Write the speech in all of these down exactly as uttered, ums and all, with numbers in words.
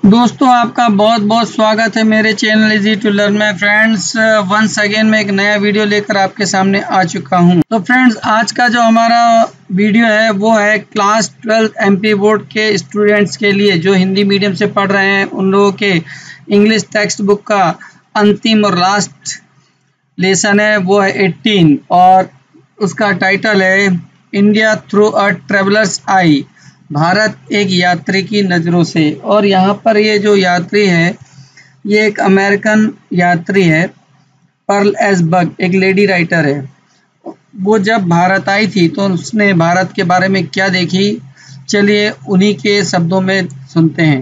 दोस्तों आपका बहुत बहुत स्वागत है मेरे channel easy to learn my friends. Once again मैं एक नया वीडियो लेकर आपके सामने आ चुका हूं। तो फ्रेंड्स आज का जो हमारा वीडियो है वो है क्लास ट्वेल्थ एमपी बोर्ड के स्टूडेंट्स के लिए जो हिंदी मीडियम से पढ़ रहे हैं, उन लोगों के इंग्लिश टेक्स्ट बुक का अंतिम और लास्ट लेसन है, वो है एटीन और उसका टाइटल है India through a traveller's eye, Bharat एक यात्री की नज़रों से। और यहाँ पर ये जो यात्री है ये एक अमेरिकन यात्री है, पर्ल एस बग, एक लेडी राइटर है। वो जब भारत आई थी तो उसने भारत के बारे में क्या देखी, चलिए उन्हीं के शब्दों में सुनते हैं।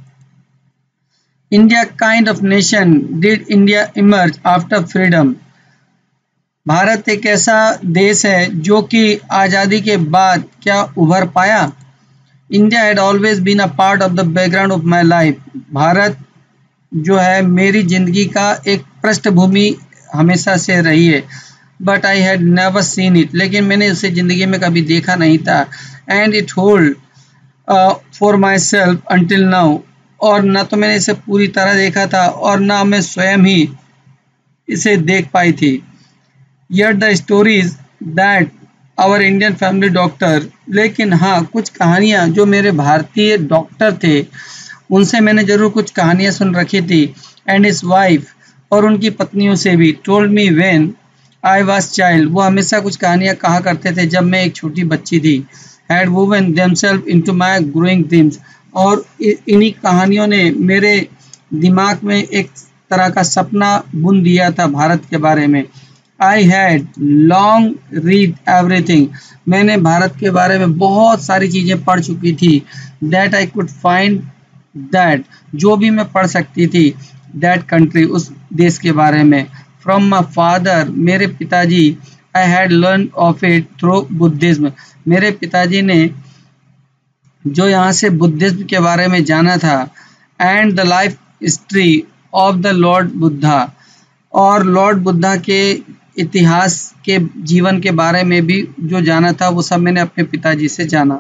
India kind of nation did India emerge after freedom. Bharat एक ऐसा देश है जो कि आज़ादी के बाद क्या उभर पाया। India had always been a part of the background of my life. Bharat जो है मेरी जिंदगी का एक पृष्ठभूमि हमेशा से रही है। But I had never seen it, लेकिन मैंने उसे ज़िंदगी में कभी देखा नहीं था। And it hold for myself until now, और न तो मैंने इसे पूरी तरह देखा था और ना मैं स्वयं ही इसे देख पाई थी। Yet the stories that our Indian family doctor, लेकिन हाँ कुछ कहानियाँ जो मेरे भारतीय डॉक्टर थे उनसे मैंने ज़रूर कुछ कहानियाँ सुन रखी थी। एंड his wife, और उनकी पत्नियों से भी। told me when I was child, वो हमेशा कुछ कहानियाँ कहा करते थे जब मैं एक छोटी बच्ची थी। had woven themselves into my growing dreams, और इन्हीं कहानियों ने मेरे दिमाग में एक तरह का सपना बुन दिया था भारत के बारे में। I had long read everything, मैंने भारत के बारे में बहुत सारी चीज़ें पढ़ चुकी थी। That I could find that, जो भी मैं पढ़ सकती थी। That country, उस देश के बारे में। From my father, मेरे पिताजी। I had learned of it through Buddhism, मेरे पिताजी ने जो यहाँ से बुद्धिज्म के बारे में जाना था। And the life history of the Lord Buddha, और लॉर्ड बुद्धा के इतिहास के जीवन के बारे में भी जो जाना था वो सब मैंने अपने पिताजी से जाना।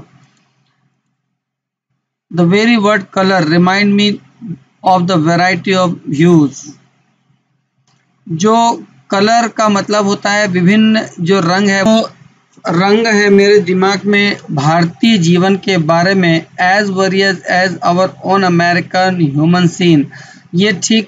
The very word color remind me of the variety of hues, जो कलर का मतलब होता है विभिन्न जो रंग है, वो रंग है मेरे दिमाग में भारतीय जीवन के बारे में। As various as our own American human scene, ये ठीक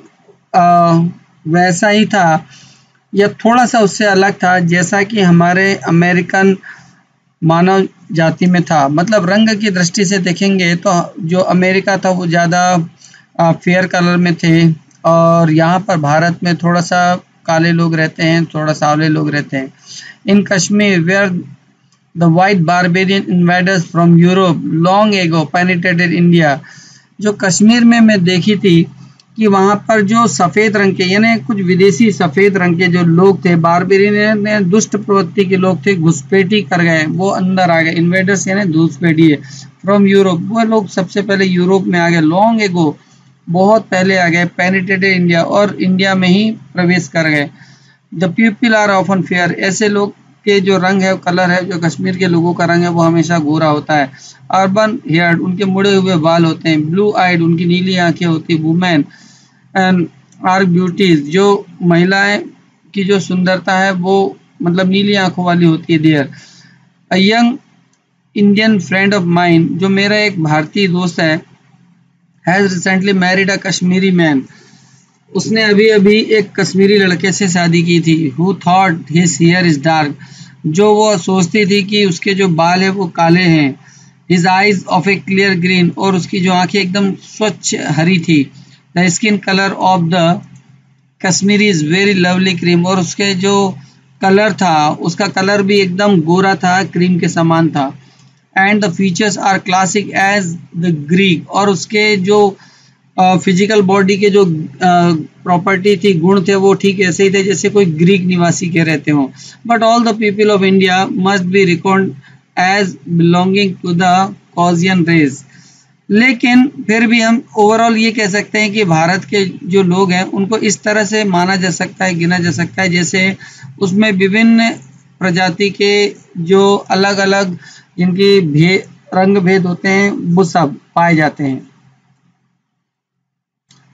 वैसा ही था या थोड़ा सा उससे अलग था जैसा कि हमारे अमेरिकन मानव जाति में था। मतलब रंग की दृष्टि से देखेंगे तो जो अमेरिका था वो ज़्यादा फेयर कलर में थे, और यहाँ पर भारत में थोड़ा सा काले लोग रहते हैं, थोड़ा सावले लोग रहते हैं। In Kashmir where the white barbarian invaders from Europe long ago penetrated India, जो कश्मीर में मैं देखी थी कि वहाँ पर जो सफ़ेद रंग के यानी कुछ विदेशी सफ़ेद रंग के जो लोग थे, बारबेरियन दुष्ट प्रवृत्ति के लोग थे, घुसपैठी कर गए, वो अंदर आ गए। इन्वेडर्स यानी घुसपैठी है। फ्रॉम यूरोप, वो लोग सबसे पहले यूरोप में आ गए। लॉन्ग एगो, बहुत पहले आ गए। पेनिट्रेटेड इंडिया, और इंडिया में ही प्रवेश कर गए। The people are often fair, ऐसे लोग के जो रंग है कलर है, जो कश्मीर के लोगों का रंग है वो हमेशा गोरा होता है। अर्बन हेयर्ड, उनके मुड़े हुए बाल होते हैं। ब्लू आइड, उनकी नीली आंखें होती है। वुमेन एंड आर ब्यूटीज, जो महिलाएं की जो सुंदरता है वो मतलब नीली आंखों वाली होती है। There a young Indian friend of mine, जो मेरा एक भारतीय दोस्त है, has recently married a Kashmiri man, उसने अभी अभी एक कश्मीरी लड़के से शादी की थी। Who thought his hair is dark, जो वो सोचती थी कि उसके जो बाल है वो काले हैं। His eyes of a clear green, और उसकी जो आंखें एकदम स्वच्छ हरी थी। The skin colour of the Kashmiri is very lovely cream, और उसके जो कलर था उसका कलर भी एकदम गोरा था, क्रीम के समान था। And the features are classic as the Greek, और उसके जो फिजिकल uh, बॉडी के जो प्रॉपर्टी uh, थी, गुण थे, वो ठीक ऐसे ही थे जैसे कोई ग्रीक निवासी के रहते हों। But all the people of India must be record as belonging to the Caucasian race, लेकिन फिर भी हम ओवरऑल ये कह सकते हैं कि भारत के जो लोग हैं उनको इस तरह से माना जा सकता है, गिना जा सकता है, जैसे उसमें विभिन्न प्रजाति के जो अलग अलग जिनकी भे रंग भेद होते हैं वो सब पाए जाते हैं।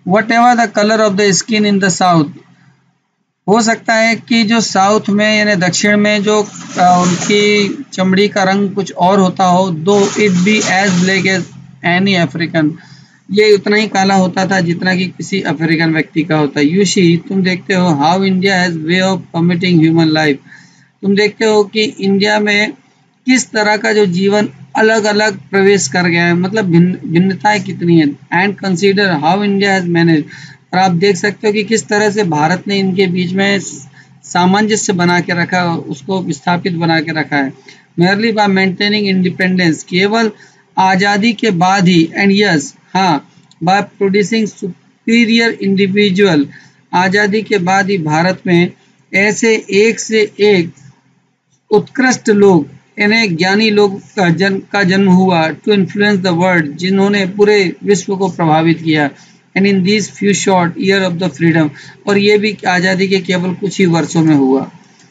Whatever the colour of the skin in the south, हो सकता है कि जो साउथ में यानी दक्षिण में जो आ, उनकी चमड़ी का रंग कुछ और होता हो, though it be as black as any African, ये उतना ही काला होता था जितना कि किसी अफ्रीकन व्यक्ति का होता है। यू सी, तुम देखते हो how India has way of permitting human life, तुम देखते हो कि इंडिया में किस तरह का जो जीवन अलग अलग प्रवेश कर गया है, मतलब भिन्न भिन्नताएं कितनी है। And consider how India has manage, और आप देख सकते हो कि किस तरह से भारत ने इनके बीच में सामंजस्य बना के रखा, उसको विस्थापित बना के रखा है। मेयरली बाय मेंटेनिंग इंडिपेंडेंस, केवल आज़ादी के बाद ही, एंड यस हाँ, बाय प्रोड्यूसिंग सुपीरियर इंडिविजुअल, आज़ादी के बाद ही भारत में ऐसे एक से एक उत्कृष्ट लोग, इन्हें ज्ञानी लोग का जन्म का जन्म हुआ, टू इन्फ्लुएंस द वर्ल्ड, जिन्होंने पूरे विश्व को प्रभावित किया। And in this few short year of the freedom, और ये भी आज़ादी के केवल कुछ ही वर्षों में हुआ।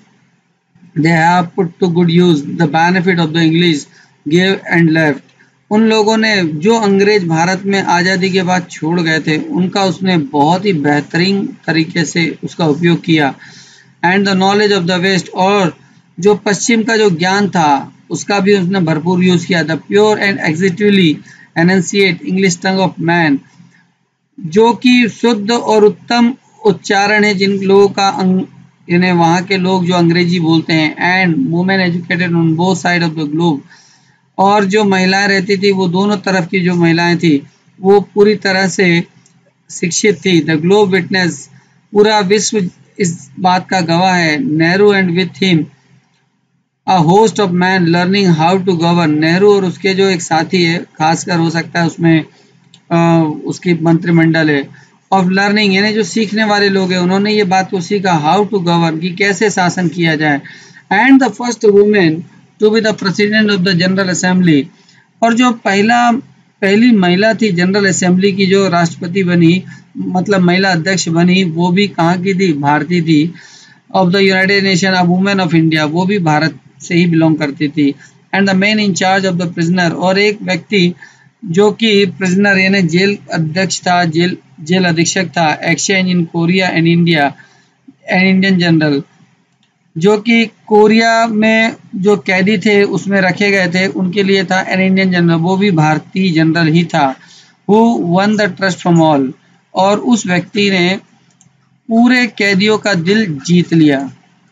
They have put to good use the benefit of the English give and left, उन लोगों ने जो अंग्रेज भारत में आज़ादी के बाद छोड़ गए थे, उनका उसने बहुत ही बेहतरीन तरीके से उसका उपयोग किया। And the knowledge of the west, और जो पश्चिम का जो ज्ञान था उसका भी उसने भरपूर यूज किया। The pure and exquisitely enunciated English tongue of man, जो कि शुद्ध और उत्तम उच्चारण है जिन लोगों का, इन्हें वहाँ के लोग जो अंग्रेजी बोलते हैं। And women educated on both side of the globe, और जो महिलाएं रहती थी वो दोनों तरफ की जो महिलाएं थी वो पूरी तरह से शिक्षित थी। द ग्लोब विटनेस, पूरा विश्व इस बात का गवाह है। Nehru and with him a host of man learning how to govern, Nehru और उसके जो एक साथी है, खासकर हो सकता है उसमें आ, उसकी मंत्रिमंडल है, ऑफ लर्निंग यानी जो सीखने वाले लोग हैं, उन्होंने ये बात को सीखा, हाउ टू गवर्न, कि कैसे शासन किया जाए। And the first women to be the president of the general assembly, और जो पहला पहली महिला थी जनरल असेंबली की जो राष्ट्रपति बनी, मतलब महिला अध्यक्ष बनी, वो भी कहाँ की थी, भारतीय थी। Of the United nation a women of India, वो भी भारत से ही बिलोंग करती थी। And the man in charge of the prisoner, और एक व्यक्ति जो कि प्रिजनर यानी जेल अध्यक्ष था, जेल जेल अधीक्षक था, exchange in Korea and India and Indian general, जो कि कोरिया में जो कैदी थे उसमें रखे गए थे उनके लिए था, एन इंडियन जनरल, वो भी भारतीय जनरल ही था। Who won the trust from all, और उस व्यक्ति ने पूरे कैदियों का दिल जीत लिया।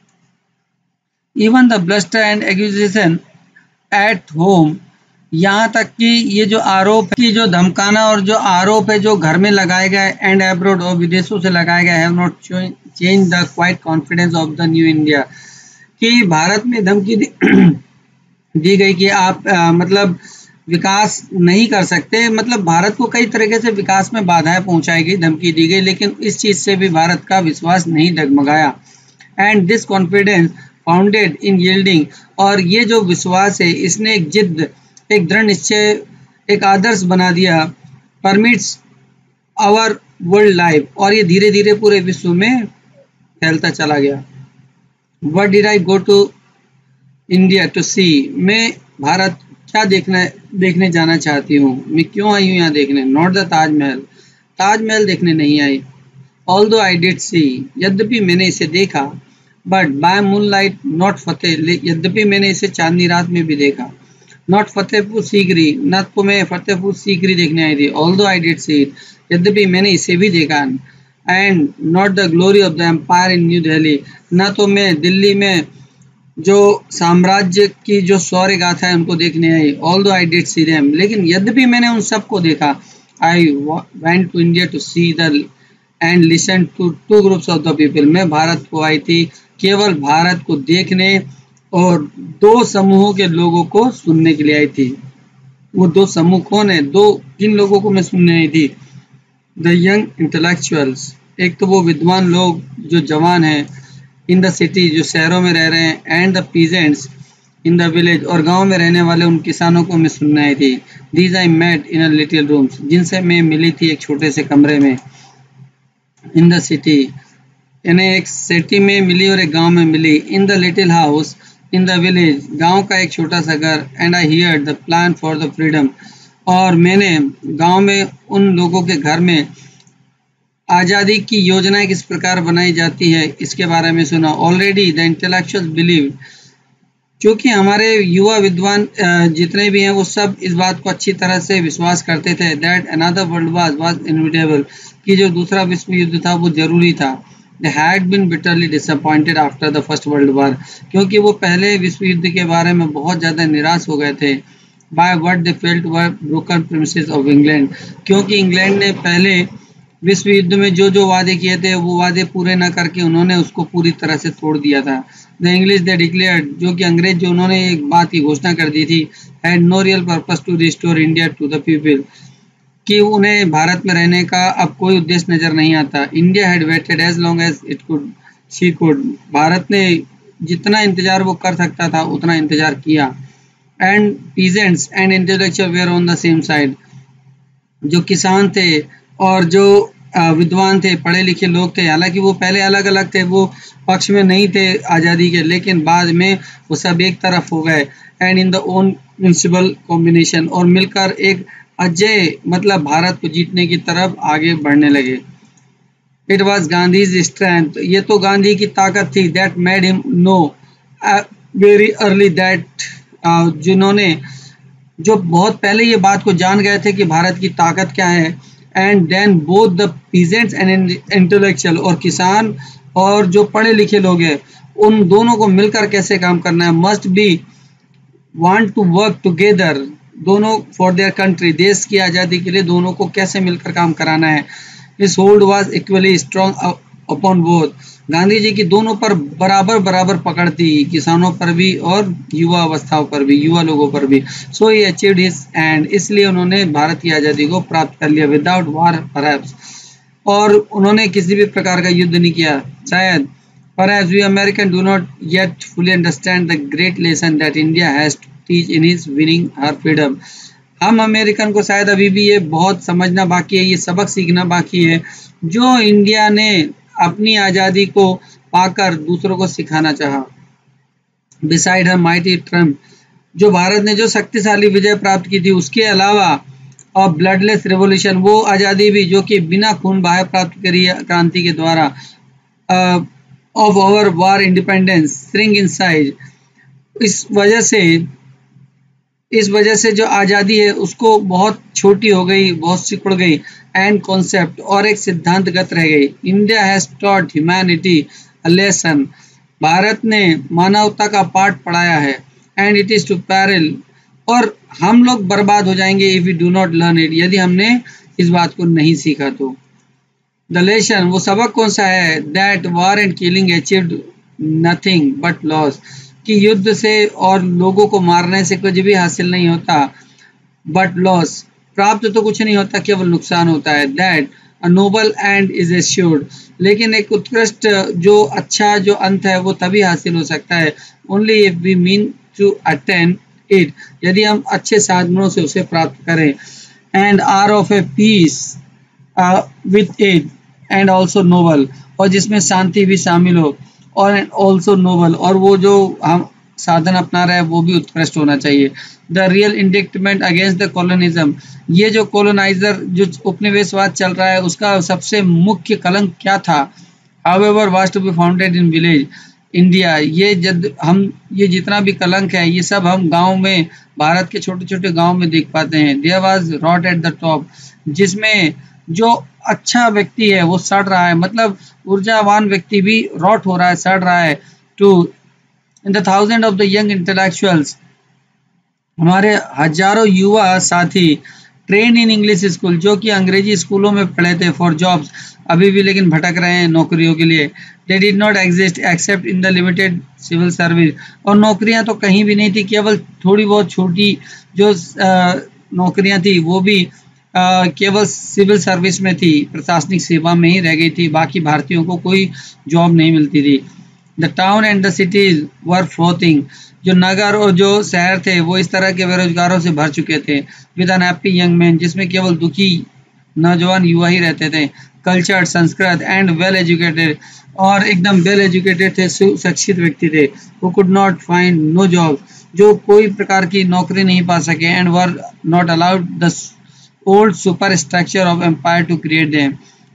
Even the bluster and accusation at home, यहाँ तक कि ये जो आरोप की जो धमकाना और जो आरोप है जो घर में लगाए गए एंड एब्रोड और विदेशों से लगाए गए, have not change the quiet confidence of the new India, कि भारत में धमकी दी, दी गई कि आप आ, मतलब विकास नहीं कर सकते, मतलब भारत को कई तरीके से विकास में बाधाएं पहुंचाई गई, धमकी दी गई, लेकिन इस चीज से भी भारत का विश्वास नहीं डगमगाया। And this confidence founded in yielding, और ये जो विश्वास है इसने एक जिद्द, एक दृढ़ निश्चय, एक आदर्श बना दिया। परमिट्स आवर वर्ल्ड लाइफ, और ये धीरे धीरे पूरे विश्व में फैलता चला गया। What did I go to India to see, मैं भारत क्या देखना देखने जाना चाहती हूँ, मैं क्यों आई हूँ यहाँ देखने। नॉट द ताजमहल, ताजमहल देखने नहीं आई। ऑल दो आई डिड सी, यद्यपि मैंने इसे देखा। But by moonlight not Fateh, यद्यपि मैंने इसे चांदनी रात में भी देखा। नॉट फतेहपुर सीकरी, न तो मैं फतेहपुर सीकरी देखने आई थी। ऑल दो आई डिड सी इट, यद्यपि मैंने इसे भी देखा। And not the glory of the empire in New Delhi, न तो मैं दिल्ली में जो साम्राज्य की जो शौर्य गाथा है उनको देखने आई। ऑल दो आई डिड सी देम, लेकिन यद्यपि मैंने उन सबको देखा। I went to India to see the and listen to two groups of the people, मैं भारत को आई थी केवल भारत को देखने और दो समूहों के लोगों को सुनने के लिए आई थी। वो दो समूह कौन है, दो किन लोगों को मैं सुनने आई थी। द यंग इंटेलेक्चुअल्स, एक तो वो विद्वान लोग जो जवान हैं, इन द सिटी जो शहरों में रह रहे हैं, and the peasants in the village, और गांव में रहने वाले उन किसानों को मैं सुनने आई थी। These I met in a little rooms, जिनसे मैं मिली थी एक छोटे से कमरे में। इन द सिटी, इन्हें एक सिटी में मिली और एक गांव में मिली। In the little house in the village, गांव का एक छोटा सा घर। And I hear the plan for the freedom, और मैंने गांव में उन लोगों के घर में आज़ादी की योजनाएं किस प्रकार बनाई जाती है इसके बारे में सुना। ऑलरेडी द इंटेलेक्चुअल्स बिलीव, क्योंकि हमारे युवा विद्वान जितने भी हैं वो सब इस बात को अच्छी तरह से विश्वास करते थे that another world war was inevitable, कि जो दूसरा विश्व युद्ध था वो जरूरी था। They had been bitterly disappointed after the first world war, क्योंकि वो पहले विश्व युद्ध के बारे में बहुत ज़्यादा निराश हो गए थे। By what they felt were broken promises of England, क्योंकि इंग्लैंड ने पहले विश्व युद्ध में जो जो वादे किए थे वो वादे पूरे न करके उन्होंने उसको पूरी तरह से तोड़ दिया था। द इंग्लिश दे डिक्लेयर्ड, जो कि अंग्रेज जो उन्होंने एक बात की घोषणा कर दी थी, had no real purpose to restore India to the people, कि उन्हें भारत में रहने का अब कोई उद्देश्य नजर नहीं आता। India had waited as long as it could she could, भारत ने जितना इंतजार वो कर सकता था उतना इंतजार किया। And peasants and intellectual were on the same side, जो किसान थे और जो विद्वान थे, पढ़े लिखे लोग थे, हालांकि वो पहले अलग अलग थे, वो पक्ष में नहीं थे आज़ादी के, लेकिन बाद में वो सब एक तरफ हो गए। And in the own principle combination, और मिलकर एक अजय मतलब भारत को जीतने की तरफ आगे बढ़ने लगे। इट वॉज गांधीज स्ट्रेंथ, ये तो गांधी की ताकत थी, that made him know very early that, जिन्होंने जो बहुत पहले ये बात को जान गए थे कि भारत की ताकत क्या है। And then both the peasants and intellectual, और किसान और जो पढ़े लिखे लोग हैं, उन दोनों को मिलकर कैसे काम करना है, must be want to work together, दोनों फॉर देयर कंट्री, देश की आज़ादी के लिए दोनों को कैसे मिलकर काम कराना है। This hold was equally strong upon both, Gandhi ji की दोनों पर बराबर बराबर पकड़ थी, किसानों पर भी और युवा अवस्थाओं पर भी, युवा लोगों पर भी। So he achieved his end, इसलिए उन्होंने भारत की आज़ादी को प्राप्त कर लिया विदाउट वार परहैप्स, और उन्होंने किसी भी प्रकार का युद्ध नहीं किया शायद। Perhaps we American do not yet fully understand the great lesson that India has to teach in his winning her freedom, हम अमेरिकन को शायद अभी भी ये बहुत समझना बाकी है, ये सबक सीखना बाकी है जो इंडिया ने अपनी आज़ादी को पाकर दूसरों को सिखाना चाहा। बिसाइड हर माइटी ट्रम्प, जो भारत ने जो शक्तिशाली विजय प्राप्त की थी, उसके अलावा और ब्लडलेस रेवोल्यूशन, वो आज़ादी भी जो कि बिना खून बहाए प्राप्त करी क्रांति के द्वारा, of our war independence shrink in size, इस वजह से इस वजह से जो आज़ादी है उसको बहुत छोटी हो गई, बहुत सिकुड़ गई। एंड कॉन्सेप्ट, और एक सिद्धांतगत रह गई। India has taught humanity a lesson, भारत ने मानवता का पाठ पढ़ाया है। And it is to peril, और हम लोग बर्बाद हो जाएंगे if we do not learn it, यदि हमने इस बात को नहीं सीखा तो। द लेसन, वो सबक कौन सा है, that war and killing achieved nothing but loss, कि युद्ध से और लोगों को मारने से कुछ भी हासिल नहीं होता, बट लॉस, प्राप्त तो कुछ नहीं होता, केवल नुकसान होता है। That a noble end is assured, लेकिन एक उत्कृष्ट जो अच्छा जो अंत है वो तभी हासिल हो सकता है, only if we mean to attain it, यदि हम अच्छे साधनों से उसे प्राप्त करें। And are of a peace with it and also noble, और जिसमें शांति भी शामिल हो, और ऑल्सो नोबल, और वो जो हम साधन अपना रहे हैं वो भी उत्कृष्ट होना चाहिए। The real indictment against the colonialism, ये जो कॉलोनाइजर जो उपनिवेशवाद चल रहा है उसका सबसे मुख्य कलंक क्या था, however was to be founded in village India, ये जब हम ये जितना भी कलंक है ये सब हम गांव में, भारत के छोटे छोटे गांव में देख पाते हैं। There was rot at the top, जिसमें जो अच्छा व्यक्ति है वो सड़ रहा है, मतलब ऊर्जावान व्यक्ति भी रॉट हो रहा है, सड़ रहा है। To in the thousand of the young intellectuals, हमारे हजारों युवा साथी ट्रेन इन इंग्लिश स्कूल, जो कि अंग्रेजी स्कूलों में पढ़े थे फॉर जॉब्स, अभी भी लेकिन भटक रहे हैं नौकरियों के लिए। They did not exist except in the limited civil service, और नौकरियां तो कहीं भी नहीं थी, केवल थोड़ी बहुत छोटी जो नौकरियां थी वो भी आ, केवल सिविल सर्विस में थी, प्रशासनिक सेवा में ही रह गई थी, बाकी भारतीयों को कोई जॉब नहीं मिलती थी। The town and the cities were floating, जो नगर और जो शहर थे वो इस तरह के बेरोजगारों से भर चुके थे। With unhappy young man, जिसमें केवल दुखी नौजवान युवा ही रहते थे। कल्चर्ड, संस्कृत एंड वेल एजुकेटेड, और एकदम वेल एजुकेटेड थे, सुशिक्षित व्यक्ति थे। Who could not find no job, जो कोई प्रकार की नौकरी नहीं पा सके। And were not allowed the old superstructure of empire to create them,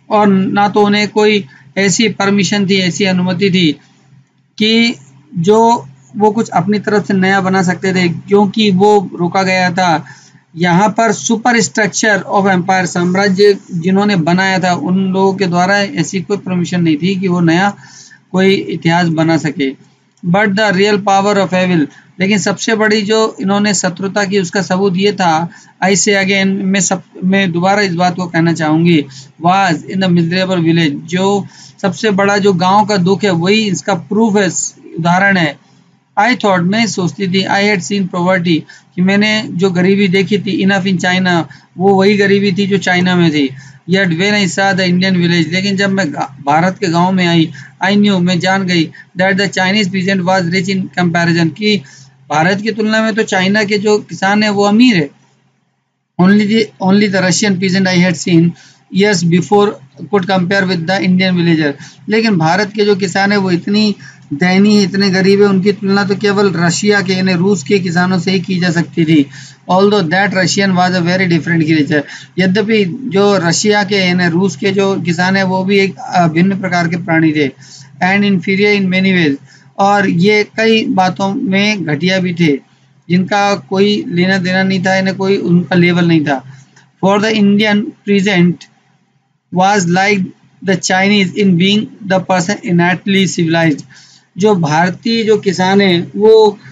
और ना तो उन्हें कोई ऐसी परमिशन थी, ऐसी अनुमति थी कि जो वो कुछ अपनी तरफ से नया बना सकते थे, क्योंकि वो रोका गया था। यहाँ पर सुपर स्ट्रक्चर ऑफ एम्पायर, साम्राज्य जिन्होंने बनाया था उन लोगों के द्वारा ऐसी कोई परमिशन नहीं थी कि वो नया कोई इतिहास बना सके। But the real power of evil, लेकिन सबसे बड़ी जो इन्होंने शत्रुता की उसका सबूत ये था, आई से अगेन, मैं सब मैं दोबारा इस बात को कहना चाहूँगी, was in the miserable village, जो सबसे बड़ा जो गांव का दुख है वही इसका प्रूफ है, उदाहरण है। आई थॉट, मैं सोचती थी, आई हैड सीन पॉवर्टी, कि मैंने जो गरीबी देखी थी, इनफ इन चाइना, वो वही गरीबी थी जो चाइना में थी। Yet when I saw the Indian village, लेकिन जब मैं भारत के गांव में आई, आई न्यू, मैं जान गई, that the Chinese peasant was rich in comparison, कि भारत की तुलना में तो चाइना के जो किसान है वो अमीर है। Only the only the Russian peasant I had seen years before could compare with the Indian villager, लेकिन भारत के जो किसान है वो इतनी दयनीय, इतने गरीब है, उनकी तुलना तो केवल रशिया के यानी रूस के किसानों से ही की जा सकती थी। Although that Russian was a very different creature, यद्यपि जो रशिया के यानी रूस के जो किसान है वो भी एक भिन्न प्रकार के प्राणी थे। And inferior in many ways, और ये कई बातों में घटिया भी थे, जिनका कोई लेना देना नहीं था, यानी कोई उनका लेवल नहीं था। For the Indian peasant was like the Chinese in being the person innately civilized, जो भारतीय जो किसान है वो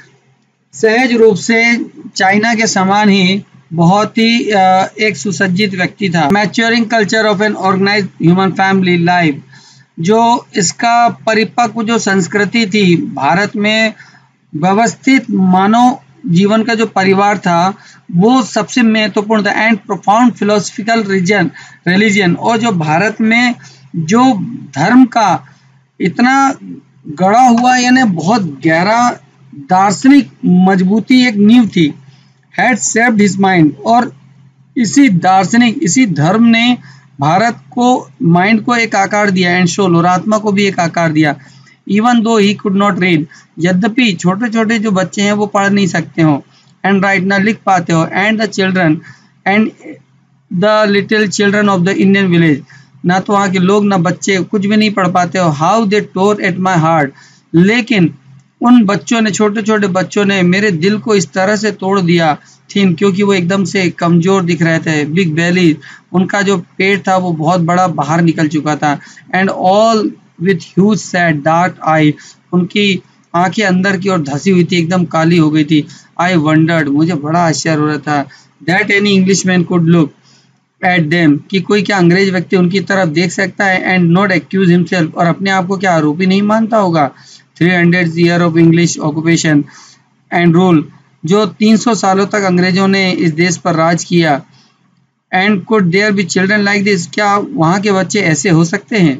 सहज रूप से चाइना के समान ही बहुत ही एक सुसज्जित व्यक्ति था। Maturing culture of an organised human family life, जो इसका परिपक्व जो संस्कृति थी भारत में, व्यवस्थित मानव जीवन का जो परिवार था वो सबसे महत्वपूर्ण था। And profound philosophical reason religion, और जो भारत में जो धर्म का इतना गड़ा हुआ यानी बहुत गहरा दार्शनिक मजबूती एक नींव थी, हैड शेप्ड हिज माइंड, और इसी दार्शनिक इसी धर्म ने भारत को माइंड को एक आकार दिया, एंड सोल और आत्मा को भी एक आकार दिया। Even though he could not read, यद्यपि छोटे छोटे जो बच्चे हैं वो पढ़ नहीं सकते हो, एंड राइट ना लिख पाते हो, and the children and the little children of the Indian village, ना तो वहाँ के लोग ना बच्चे कुछ भी नहीं पढ़ पाते हो। How they tore at my heart, लेकिन उन बच्चों ने, छोटे छोटे बच्चों ने मेरे दिल को इस तरह से तोड़ दिया थीम, क्योंकि वो एकदम से कमजोर दिख रहे थे। बिग बेली, उनका जो पेट था वो बहुत बड़ा बाहर निकल चुका था। And all with huge sad dark eye, उनकी आंखें अंदर की ओर धसी हुई थी, एकदम काली हो गई थी। आई वंडर्ड, मुझे बड़ा आश्चर्य हो रहा था, that any Englishman could look at them, कि कोई क्या अंग्रेज व्यक्ति उनकी तरफ देख सकता है, एंड नॉट एक्यूज हिमसेल्फ, और अपने आप को क्या आरोपी नहीं मानता होगा। Three hundred year of English occupation and rule, जो तीन सौ सालों तक अंग्रेजों ने इस देश पर राज किया। And could there be children like this, क्या वहाँ के बच्चे ऐसे हो सकते हैं?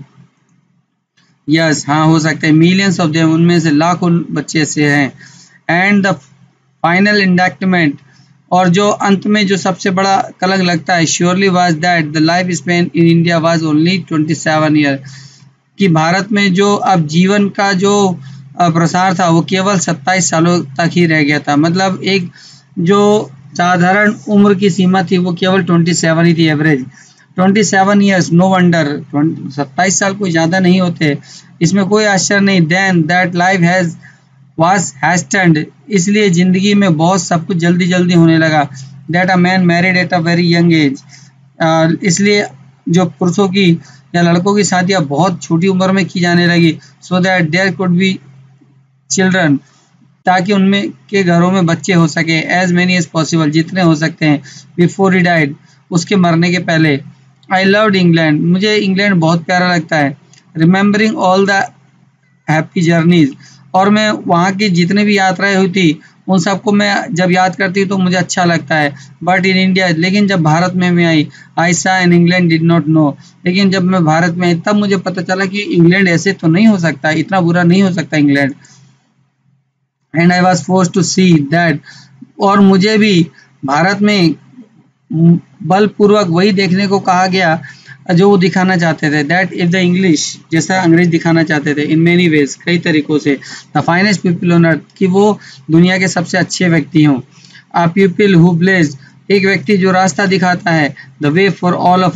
यस yes, हाँ हो सकते हैं। मिलियंस ऑफ देम, उनमें से लाखों बच्चे ऐसे हैं। एंड द फाइनल इंडक्टमेंट, और जो अंत में जो सबसे बड़ा कलंक लगता है, surely was that the life span in India was only twenty seven year, कि भारत में जो अब जीवन का जो प्रसार था वो केवल सत्ताईस सालों तक ही रह गया था। मतलब एक जो साधारण उम्र की सीमा थी वो केवल सत्ताईस ही थी, एवरेज सत्ताईस ईयर्स। नो वंडर, सत्ताईस साल कोई ज़्यादा नहीं होते, इसमें कोई आश्चर्य नहीं। Then that life has was hastened, इसलिए ज़िंदगी में बहुत सब कुछ जल्दी जल्दी होने लगा। That a man married at a very young age, इसलिए जो पुरुषों की या लड़कों की शादियाँ बहुत छोटी उम्र में की जाने लगी। So that there could be children, ताकि उनमें के घरों में बच्चे हो सके। एज मैनी एज पॉसिबल, जितने हो सकते हैं। बिफोर ही डाइड, उसके मरने के पहले। आई लव्ड इंग्लैंड, मुझे इंग्लैंड बहुत प्यारा लगता है। Remembering all the happy journeys, और मैं वहाँ की जितने भी यात्राएं हुई थी उन सबको मैं जब याद करती हूँ तो मुझे अच्छा लगता है। बट इन इंडिया, लेकिन जब भारत में मैं I, I saw in England did not know, लेकिन जब मैं भारत में आई तब मुझे पता चला कि इंग्लैंड ऐसे तो नहीं हो सकता, इतना बुरा नहीं हो सकता England. And I was forced to see that, और मुझे भी भारत में बलपूर्वक वही देखने को कहा गया जो वो दिखाना चाहते थे। दैट इफ द इंग्लिश, जैसा अंग्रेज दिखाना चाहते थे, इन मेनी वेज, कई तरीकों से, the finest people on earth, कि वो दुनिया के सबसे अच्छे व्यक्ति हों। आ पीपल हु ब्लेज, एक व्यक्ति जो रास्ता दिखाता है, the way for all of us,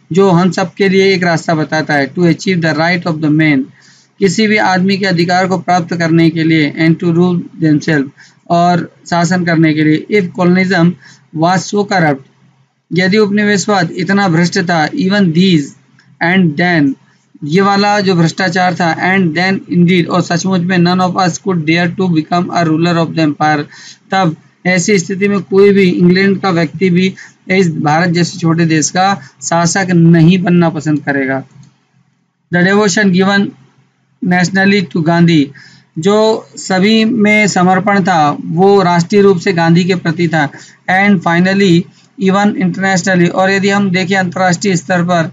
जो हम सब के लिए एक रास्ता बताता है। To achieve the right of the man, किसी भी आदमी के अधिकार को प्राप्त करने के लिए, एंड टू रूल देमसेल्फ, और शासन करने के लिए। If colonialism was so corrupt, यदि उपनिवेशवाद इतना भ्रष्ट था, इवन दीज एंड देन, ये वाला जो भ्रष्टाचार था, एंड देन इंडीड, और सचमुच में, none of us could dare to become a ruler of the empire, तब ऐसी स्थिति में कोई भी इंग्लैंड का व्यक्ति भी इस भारत जैसे छोटे देश का शासक नहीं बनना पसंद करेगा। The devotion given nationally to Gandhi, जो सभी में समर्पण था वो राष्ट्रीय रूप से गांधी के प्रति था। एंड फाइनली इवन इंटरनेशनली, और यदि हम देखें अंतर्राष्ट्रीय स्तर पर,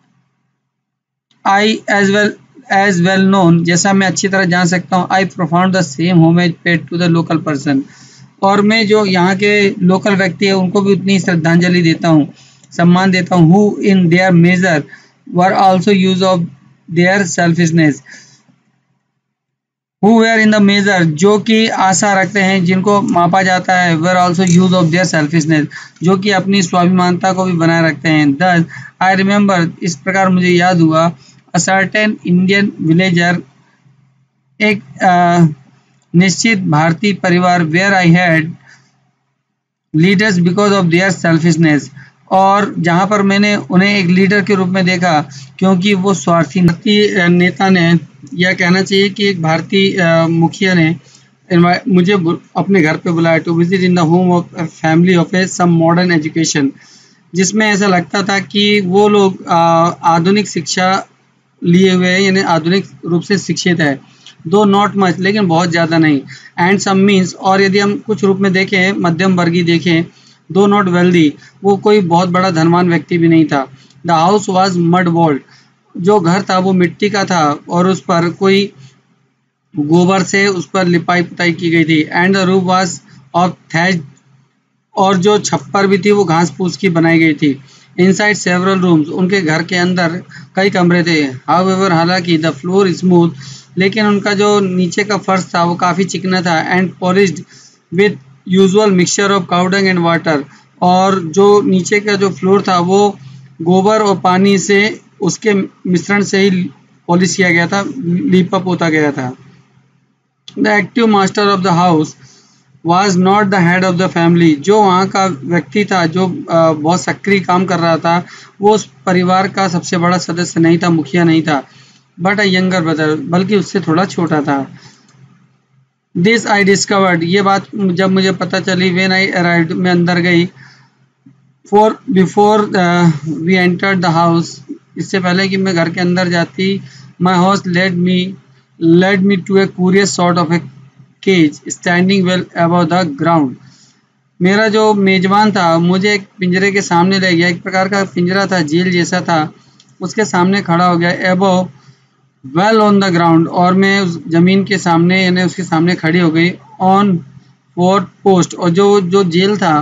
I as well as well known, जैसा मैं अच्छी तरह जान सकता हूँ, I profound the same homage paid to the local person, और मैं जो यहाँ के लोकल व्यक्ति है उनको भी उतनी श्रद्धांजलि देता हूँ, सम्मान देता हूँ। Who in their major were also use of their selfishness, who were in the major, जो कि आशा रखते हैं, जिनको मापा जाता है, were also use of their selfishness, जो कि अपनी स्वाभिमानता को भी बनाए रखते हैं। दस आई रिमेंबर, इस प्रकार मुझे याद हुआ, अ सर्टेन इंडियन विलेजर, एक आ, निश्चित भारतीय परिवार, where I had leaders because of their selfishness, और जहाँ पर मैंने उन्हें एक लीडर के रूप में देखा क्योंकि वो स्वार्थी भारतीय नेता ने, यह कहना चाहिए कि एक भारतीय मुखिया ने मुझे अपने घर पे बुलाया to visit in the home of family of a some modern education, जिसमें ऐसा लगता था कि वो लोग आधुनिक शिक्षा लिए हुए हैं, यानी आधुनिक रूप से शिक्षित है, दो नॉट मच, लेकिन बहुत ज़्यादा नहीं, एंड सम मीन्स, और यदि हम कुछ रूप में देखें, मध्यम वर्गीय देखें, दो नॉट वेल्दी, वो कोई बहुत बड़ा धनवान व्यक्ति भी नहीं था। The house was mud walled, जो घर था वो मिट्टी का था और उस पर कोई गोबर से उस पर लिपाई पुताई की गई थी। And the roof was of thatch, और जो छप्पर भी थी वो घास फूस की बनाई गई थी। इनसाइड सेवरल रूम्स, उनके घर के अंदर कई कमरे थे। हाउएवर, हालांकि द फ्लोर स्मूथ, लेकिन उनका जो नीचे का फर्श था वो काफ़ी चिकना था। And polished with usual mixture of cowdung and water, और जो नीचे का जो फ्लोर था वो गोबर और पानी से, उसके मिश्रण से ही पॉलिश किया गया था, लीपा पोता गया था। The active master of the house was not the head of the family, जो वहाँ का व्यक्ति था जो बहुत सक्रिय काम कर रहा था, वो उस परिवार का सबसे बड़ा सदस्य नहीं था, मुखिया नहीं था, बट अ यंगर ब्रदर, बल्कि उससे थोड़ा छोटा था। दिस आई डिस्कवर्ड, ये बात जब मुझे पता चली, व्हेन आई अराइव्ड, मैं अंदर गई, for before we entered the house, इससे पहले कि मैं घर के अंदर जाती, my host led me led me to a curious sort of a cage standing well above the ground. मेरा जो मेजबान था मुझे एक पिंजरे के सामने ले गया, एक प्रकार का पिंजरा था, जेल जैसा था, उसके सामने खड़ा हो गया, above well on the ground, और मैं उस जमीन के सामने, यानी उसके सामने खड़ी हो गई, ऑन फोर पोस्ट, और जो जो जेल था,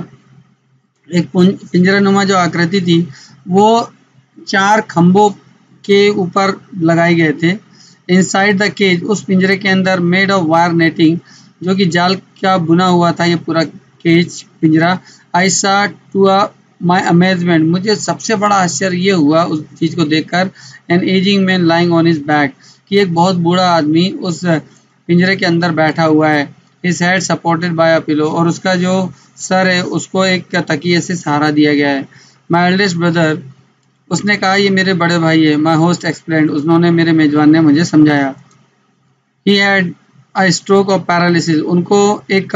एक पिंजरा नुमा जो आकृति थी, वो चार खंभों के ऊपर लगाए गए थे। इनसाइड द केज, उस पिंजरे के अंदर, मेड ऑफ वायर नेटिंग, जो कि जाल का बुना हुआ था ये पूरा केज पिंजरा। आई सा टू अ माई अमेजमेंट, मुझे सबसे बड़ा आश्चर्य ये हुआ उस चीज़ को देखकर, an aging man lying on his back, कि एक बहुत बूढ़ा आदमी उस पिंजरे के अंदर बैठा हुआ है। His head supported by a pillow, और उसका जो सर है उसको एक तकिए से सहारा दिया गया है। माई एल्डेस्ट ब्रदर, उसने कहा ये मेरे बड़े भाई है। माई होस्ट एक्सप्लेन्ड, उन्होंने, मेरे मेजबान ने मुझे समझाया। He had a stroke of paralysis, उनको एक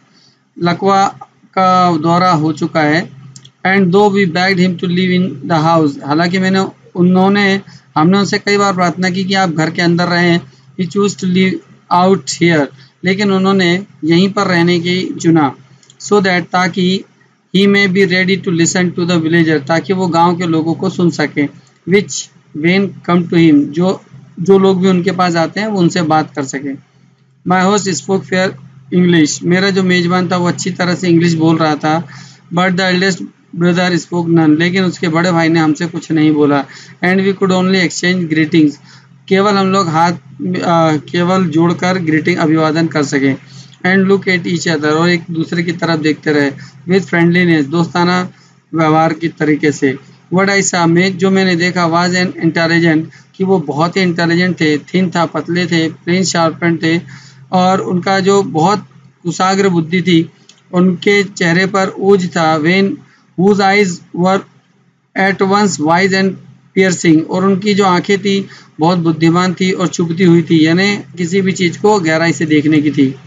लकवा का दौरा हो चुका है। And though we begged him to live in the house, हालांकि मैंने उन्होंने हमने उनसे कई बार प्रार्थना की कि आप घर के अंदर रहें। He choose to live out here, लेकिन उन्होंने यहीं पर रहने की चुना। सो दैट, ताकि he may be ready to listen to the villager, ताकि वो गांव के लोगों को सुन सके। Which when come to him, जो जो लोग भी उनके पास आते हैं वो उनसे बात कर सके। My host spoke fair English, मेरा जो मेजबान था वो अच्छी तरह से इंग्लिश बोल रहा था। But the eldest brother spoke none, लेकिन उसके बड़े भाई ने हमसे कुछ नहीं बोला। And we could only exchange greetings, केवल हम लोग हाथ आ, केवल जोड़कर ग्रीटिंग, अभिवादन कर सके। And look at each other, और एक दूसरे की तरफ देखते रहे। विद फ्रेंडलीनेस, दोस्ताना व्यवहार की तरीके से। व्हाट आई सा में जो मैंने देखा वाज एन इंटेलिजेंट कि वो बहुत ही इंटेलिजेंट थे, थिन था, पतले थे, प्लेन शार्पेंड थे और उनका जो बहुत कुशाग्र बुद्धि थी, उनके चेहरे पर ओज था, when whose eyes were at once wise and piercing, और उनकी जो आंखें थी बहुत बुद्धिमान थी और चुभती हुई थी, यानी किसी भी चीज को गहराई से देखने की थी।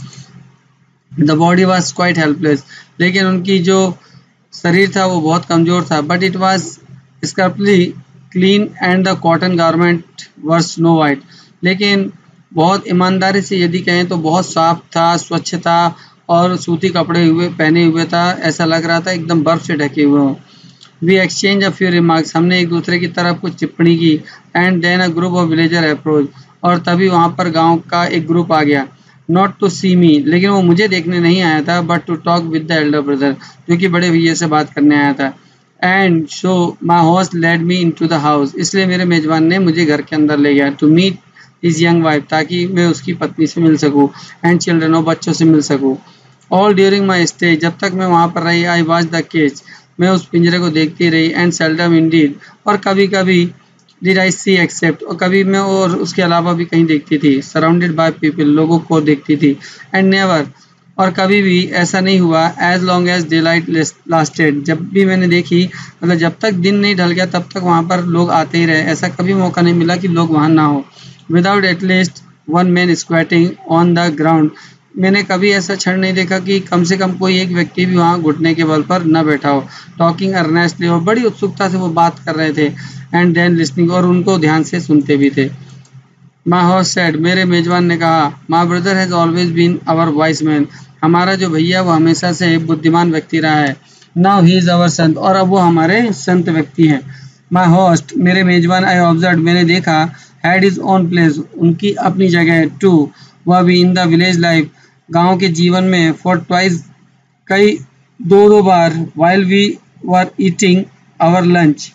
The body was quite helpless, लेकिन उनकी जो शरीर था वो बहुत कमजोर था, but it was scrupulously clean and the cotton garment were snow white, लेकिन बहुत ईमानदारी से यदि कहें तो बहुत साफ था, स्वच्छ था और सूती कपड़े हुए पहने हुए था, ऐसा लग रहा था एकदम बर्फ से ढके हुए हों। We exchange a few remarks, हमने एक दूसरे की तरफ कुछ टिप्पणी की। And then a group of villager approach, और तभी वहाँ पर गांव का एक ग्रुप आ गया। नॉट टू सी मी, लेकिन वो मुझे देखने नहीं आया था, but to talk with the elder brother, जो कि बड़े भैया से बात करने आया था। And so my host led me into the house, इसलिए मेरे मेजबान ने मुझे घर के अंदर ले गया। To meet his young wife, ताकि मैं उसकी पत्नी से मिल सकूँ, एंड चिल्ड्रन और बच्चों से मिल सकूँ। ऑल ड्यूरिंग माई स्टे, जब तक मैं वहाँ पर रही, आई वॉच द केज, मैं उस पिंजरे को देखती रही। एंड सेल्डम इंडीड, और कभी कभी डिड आई सी एक्सेप्ट, और कभी मैं और उसके अलावा भी कहीं देखती थी। सराउंडेड बाय पीपल, लोगों को देखती थी। एंड नेवर, और कभी भी ऐसा नहीं हुआ। As long as daylight lasted, जब भी मैंने देखी, मतलब जब तक दिन नहीं ढल गया तब तक वहाँ पर लोग आते ही रहे, ऐसा कभी मौका नहीं मिला कि लोग वहाँ ना हो। Without at least one man squatting on the ground, मैंने कभी ऐसा क्षण नहीं देखा कि कम से कम कोई एक व्यक्ति भी वहाँ घुटने के बल पर न बैठा हो। टॉकिंग अर्नेस्टली, और बड़ी उत्सुकता से वो बात कर रहे थे। एंड देन लिसनिंग, और उनको ध्यान से सुनते भी थे। माई होस्ट सेड, मेरे मेजबान ने कहा, my brother has always been our wise man, हमारा जो भैया वो हमेशा से बुद्धिमान व्यक्ति रहा है। नाउ ही इज आवर संत, और अब वो हमारे संत व्यक्ति हैं। माई होस्ट, मेरे मेजबान, आई ऑब्जर्व, मैंने देखा, हैड इज ओन प्लेस, उनकी अपनी जगह। टू, वह भी इन द विलेज लाइफ, गांव के जीवन में। फॉर ट्वाइस, कई दो दो बार। While we were eating our lunch,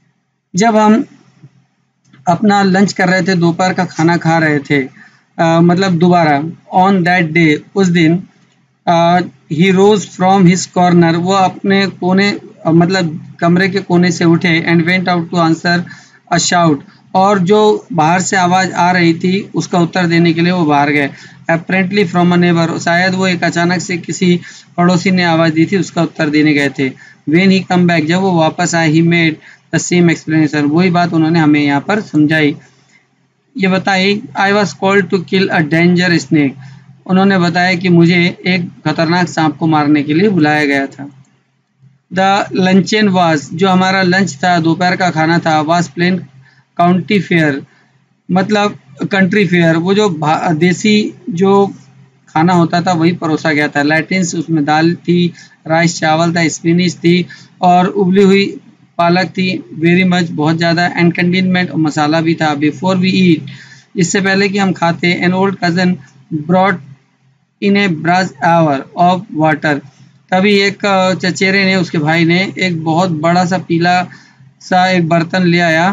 जब हम अपना लंच कर रहे थे, दोपहर का खाना खा रहे थे, आ, मतलब दोबारा। ऑन दैट डे, उस दिन। He rose from his corner, वो अपने कोने, आ, मतलब कमरे के कोने से उठे। And went out to answer a shout, और जो बाहर से आवाज आ रही थी उसका उत्तर देने के लिए वो बाहर गए। अप्रेंटली फ्रॉम अ नेबर, शायद वो एक अचानक से किसी पड़ोसी ने आवाज दी थी, उसका उत्तर देने गए थे। वेन ही कम बैक, जब वो वापस आए, he made the same explanation, वही बात उन्होंने हमें यहाँ पर समझाई। ये बताइए, I was called to kill a danger snake, उन्होंने बताया कि मुझे एक खतरनाक सांप को मारने के लिए बुलाया गया था। द लंचन वाज, जो हमारा लंच था, दोपहर का खाना था, वाज प्लेन काउंटी फेयर, मतलब कंट्री फेयर, वो जो देसी जो खाना होता था वही परोसा गया था। लैटिन्स, उसमें दाल थी, राइस चावल था, स्पिनिश थी और उबली हुई पालक थी, वेरी मच, बहुत ज़्यादा। एंड कंडीनमेंट, मसाला भी था। बिफोर वी ईट, इससे पहले कि हम खाते, an old cousin brought in a brass hour of water, तभी एक चचेरे ने, उसके भाई ने, एक बहुत बड़ा सा पीला सा एक बर्तन ले आया,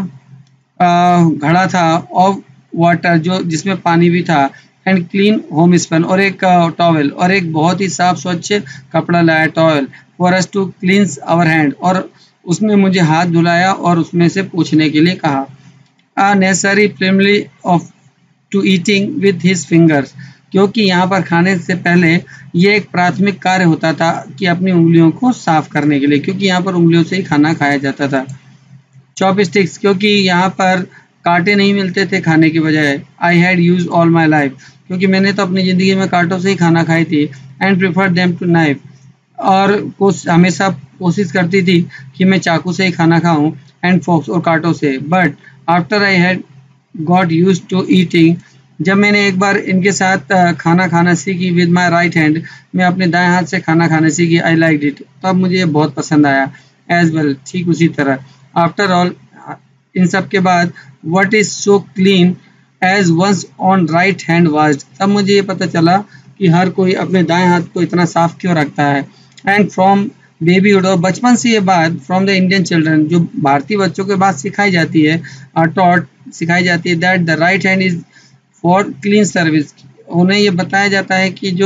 घड़ा था, ऑफ वाटर, जो जिसमें पानी भी था। एंड क्लीन होम स्पन, और एक टॉवेल, और एक बहुत ही साफ स्वच्छ कपड़ा लाया, towel, for us to cleanse our hand, और उसमें मुझे हाथ धुलाया और उसमें से पूछने के लिए कहा। A necessary preliminary of to eating with his fingers, क्योंकि यहाँ पर खाने से पहले ये एक प्राथमिक कार्य होता था कि अपनी उंगलियों को साफ करने के लिए, क्योंकि यहाँ पर उंगलियों से ही खाना खाया जाता था। चॉपस्टिक्स, क्योंकि यहाँ पर कांटे नहीं मिलते थे खाने के बजाय। I had use all my life, क्योंकि मैंने तो अपनी ज़िंदगी में कांटों से ही खाना खाई थी। And prefer them to knife, और कोश हमेशा कोशिश करती थी कि मैं चाकू से ही खाना खाऊं। एंड फोक्स, और कांटों से। But after I had got use to eating, जब मैंने एक बार इनके साथ खाना खाना सीखी, विद माई राइट हैंड, मैं अपने दाएं हाथ से खाना खाना सीखी। आई लाइक इट, तब मुझे ये बहुत पसंद आया। एज वेल, ठीक उसी तरह। आफ्टर ऑल, इन सब के बाद, what is so clean as one's own right hand washed, तब मुझे ये पता चला कि हर कोई अपने दाएं हाथ को इतना साफ क्यों रखता है। एंड फ्रॉम बेबीहुड, और बचपन से ये बात, फ्रॉम द इंडियन चिल्ड्रन, जो भारतीय बच्चों के बात सिखाई जाती है, टॉट सिखाई जाती है, that the right hand is for clean service, उन्हें ये बताया जाता है कि जो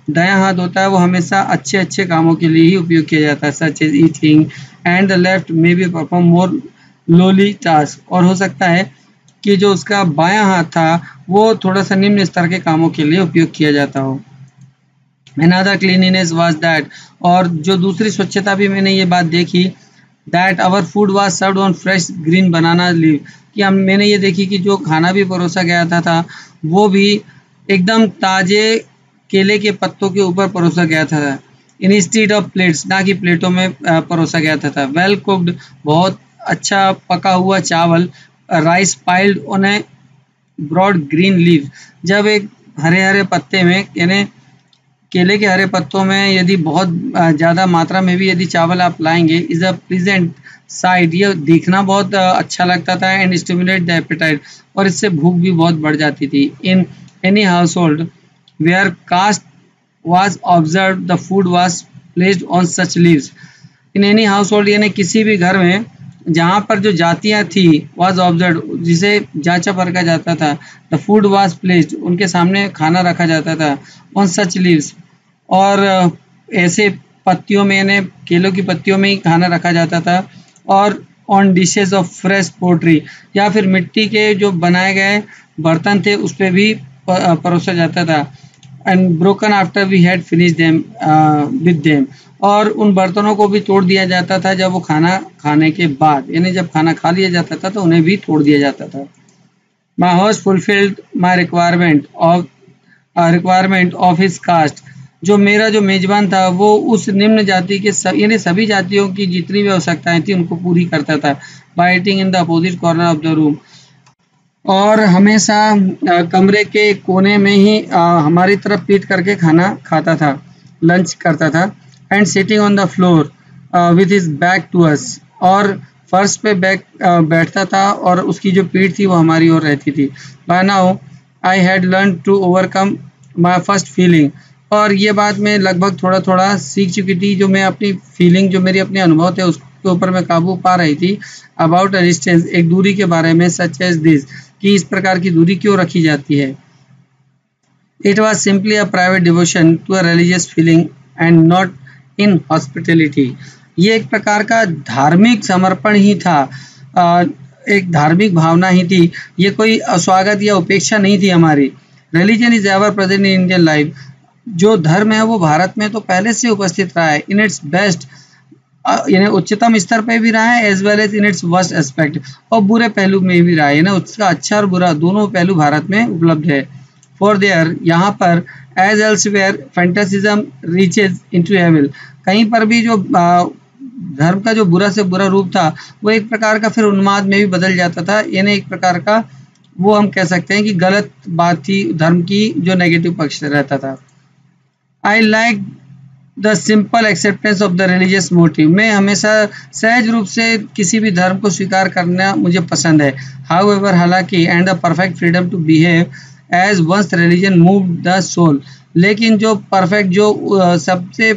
दायां हाथ होता है वो हमेशा अच्छे अच्छे कामों के लिए ही उपयोग किया जाता है, such as eating, and the left may be perform more lowly task. और हो सकता है कि जो उसका बायां हाथ था वो थोड़ा सा निम्न स्तर के कामों के लिए उपयोग किया जाता हो। Another cleanliness was that, और जो दूसरी स्वच्छता भी मैंने ये बात देखी, that our food was served on fresh green banana leaf, कि हम मैंने ये देखी कि जो खाना भी परोसा गया था था वो भी एकदम ताजे केले के पत्तों के ऊपर परोसा गया था, इंस्टीड ऑफ प्लेट्स, ना कि प्लेटों में परोसा गया था, था। वेल कुक्ड, बहुत अच्छा पका हुआ चावल, rice piled on a broad green leaf, जब एक हरे हरे पत्ते में यानी केले के हरे पत्तों में यदि बहुत ज़्यादा मात्रा में भी यदि चावल आप लाएंगे, इज अ प्लीजेंट साइड, ये देखना बहुत अच्छा लगता था, एंड स्टिमुलेट द एपेटाइट, और इससे भूख भी बहुत बढ़ जाती थी। In any household where caste was observed, the food was placed on such leaves. In any household, यानी किसी भी घर में जहाँ पर जो जातियाँ थी, was observed, जिसे जांचा परखा जाता था, the food was placed, उनके सामने खाना रखा जाता था, on such leaves, और ऐसे पत्तियों में यानी केलों की पत्तियों में ही खाना रखा जाता था, और on dishes of fresh pottery, या फिर मिट्टी के जो बनाए गए बर्तन थे उस पर भी परोसा जाता था, and broken after we had finished them uh, with them, और उन बर्तनों को भी तोड़ दिया जाता था जब वो खाना खाने के बाद, यानी जब खाना खा लिया जाता था तो उन्हें भी तोड़ दिया जाता था। My host fulfilled my requirement of uh, requirement of his caste, जो मेरा जो मेजबान था वो उस निम्न जाति के सब यानी सभी जातियों की जितनी भी आवश्यकताएं थी उनको पूरी करता था, by eating in the opposite corner of the room, और हमेशा कमरे के कोने में ही हमारी तरफ पीट करके खाना खाता था, लंच करता था, and sitting on the floor with his back to us, और फर्श पे बैक बैठता था और उसकी जो पीठ थी वो हमारी ओर रहती थी। By now I had learn to overcome my first feeling, और ये बात मैं लगभग थोड़ा थोड़ा सीख चुकी थी, जो मैं अपनी फीलिंग जो मेरी अपने अनुभव थे उसके ऊपर मैं काबू पा रही थी, अबाउट अ डिस्टेंस, एक दूरी के बारे में, सच एज दिस, कि इस प्रकार की दूरी क्यों रखी जाती है। It was simply a private devotion to a religious feeling and not in hospitality, ये एक प्रकार का धार्मिक समर्पण ही था, आ, एक धार्मिक भावना ही थी, ये कोई स्वागत या उपेक्षा नहीं थी हमारी। Religion is ever present in Indian life, जो धर्म है वो भारत में तो पहले से उपस्थित रहा है, इन इट्स बेस्ट, यानी उच्चतम स्तर पे भी रहा है, as well as in its worst aspect, और बुरे पहलू में भी रहा है, ना उसका अच्छा और बुरा दोनों पहलू भारत में उपलब्ध है। फॉर देयर, यहाँ पर as elsewhere fanaticism reaches into evil, कहीं पर भी जो धर्म का जो बुरा से बुरा रूप था वो एक प्रकार का फिर उन्माद में भी बदल जाता था, यानी एक प्रकार का वो हम कह सकते हैं कि गलत बात थी धर्म की, जो नेगेटिव पक्ष रहता था। I like the simple acceptance of the religious motive, मैं हमेशा सहज रूप से किसी भी धर्म को स्वीकार करना मुझे पसंद है। हाउ एवर, हालांकि, and the perfect freedom to behave as one's religion move the soul, लेकिन जो परफेक्ट जो सबसे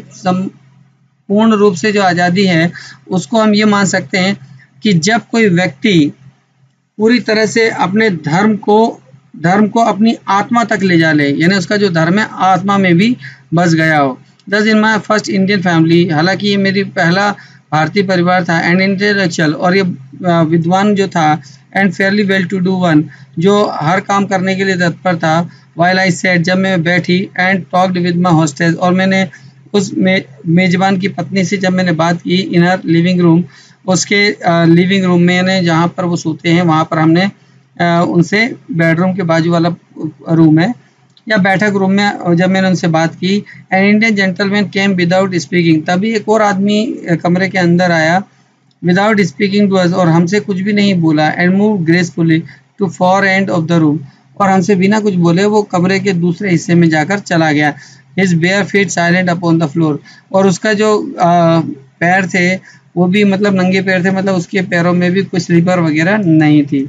पूर्ण रूप से जो आज़ादी है उसको हम ये मान सकते हैं कि जब कोई व्यक्ति पूरी तरह से अपने धर्म को धर्म को अपनी आत्मा तक ले जा ले, यानी उसका जो धर्म है आत्मा में भी बस गया हो। Thus in my first Indian family, हालांकि ये मेरी पहला भारतीय परिवार था, एंड इंटेलेक्चुअल, और ये विद्वान जो था, and fairly well to do one, जो हर काम करने के लिए तत्पर था। वाइल आई सेड, जब मैं बैठी, and talked with my hostess, और मैंने उस मे, मेजबान की पत्नी से जब मैंने बात की, इन हर लिविंग रूम, उसके लिविंग रूम में, यानी जहाँ पर वो सोते हैं वहाँ पर हमने आ, उनसे बेडरूम के बाजू वाला रूम है या बैठक रूम में जब मैंने उनसे बात की, an Indian gentleman came without speaking, तभी एक और आदमी कमरे के अंदर आया विदाउट स्पीकिंग टू अस, और हमसे कुछ भी नहीं बोला, and move gracefully to far end of the room, और हमसे बिना कुछ बोले वो कमरे के दूसरे हिस्से में जाकर चला गया। His bare feet silent upon the floor, और उसका जो आ, पैर थे वो भी मतलब नंगे पैर थे, मतलब उसके पैरों में भी कोई स्लीपर वगैरह नहीं थी।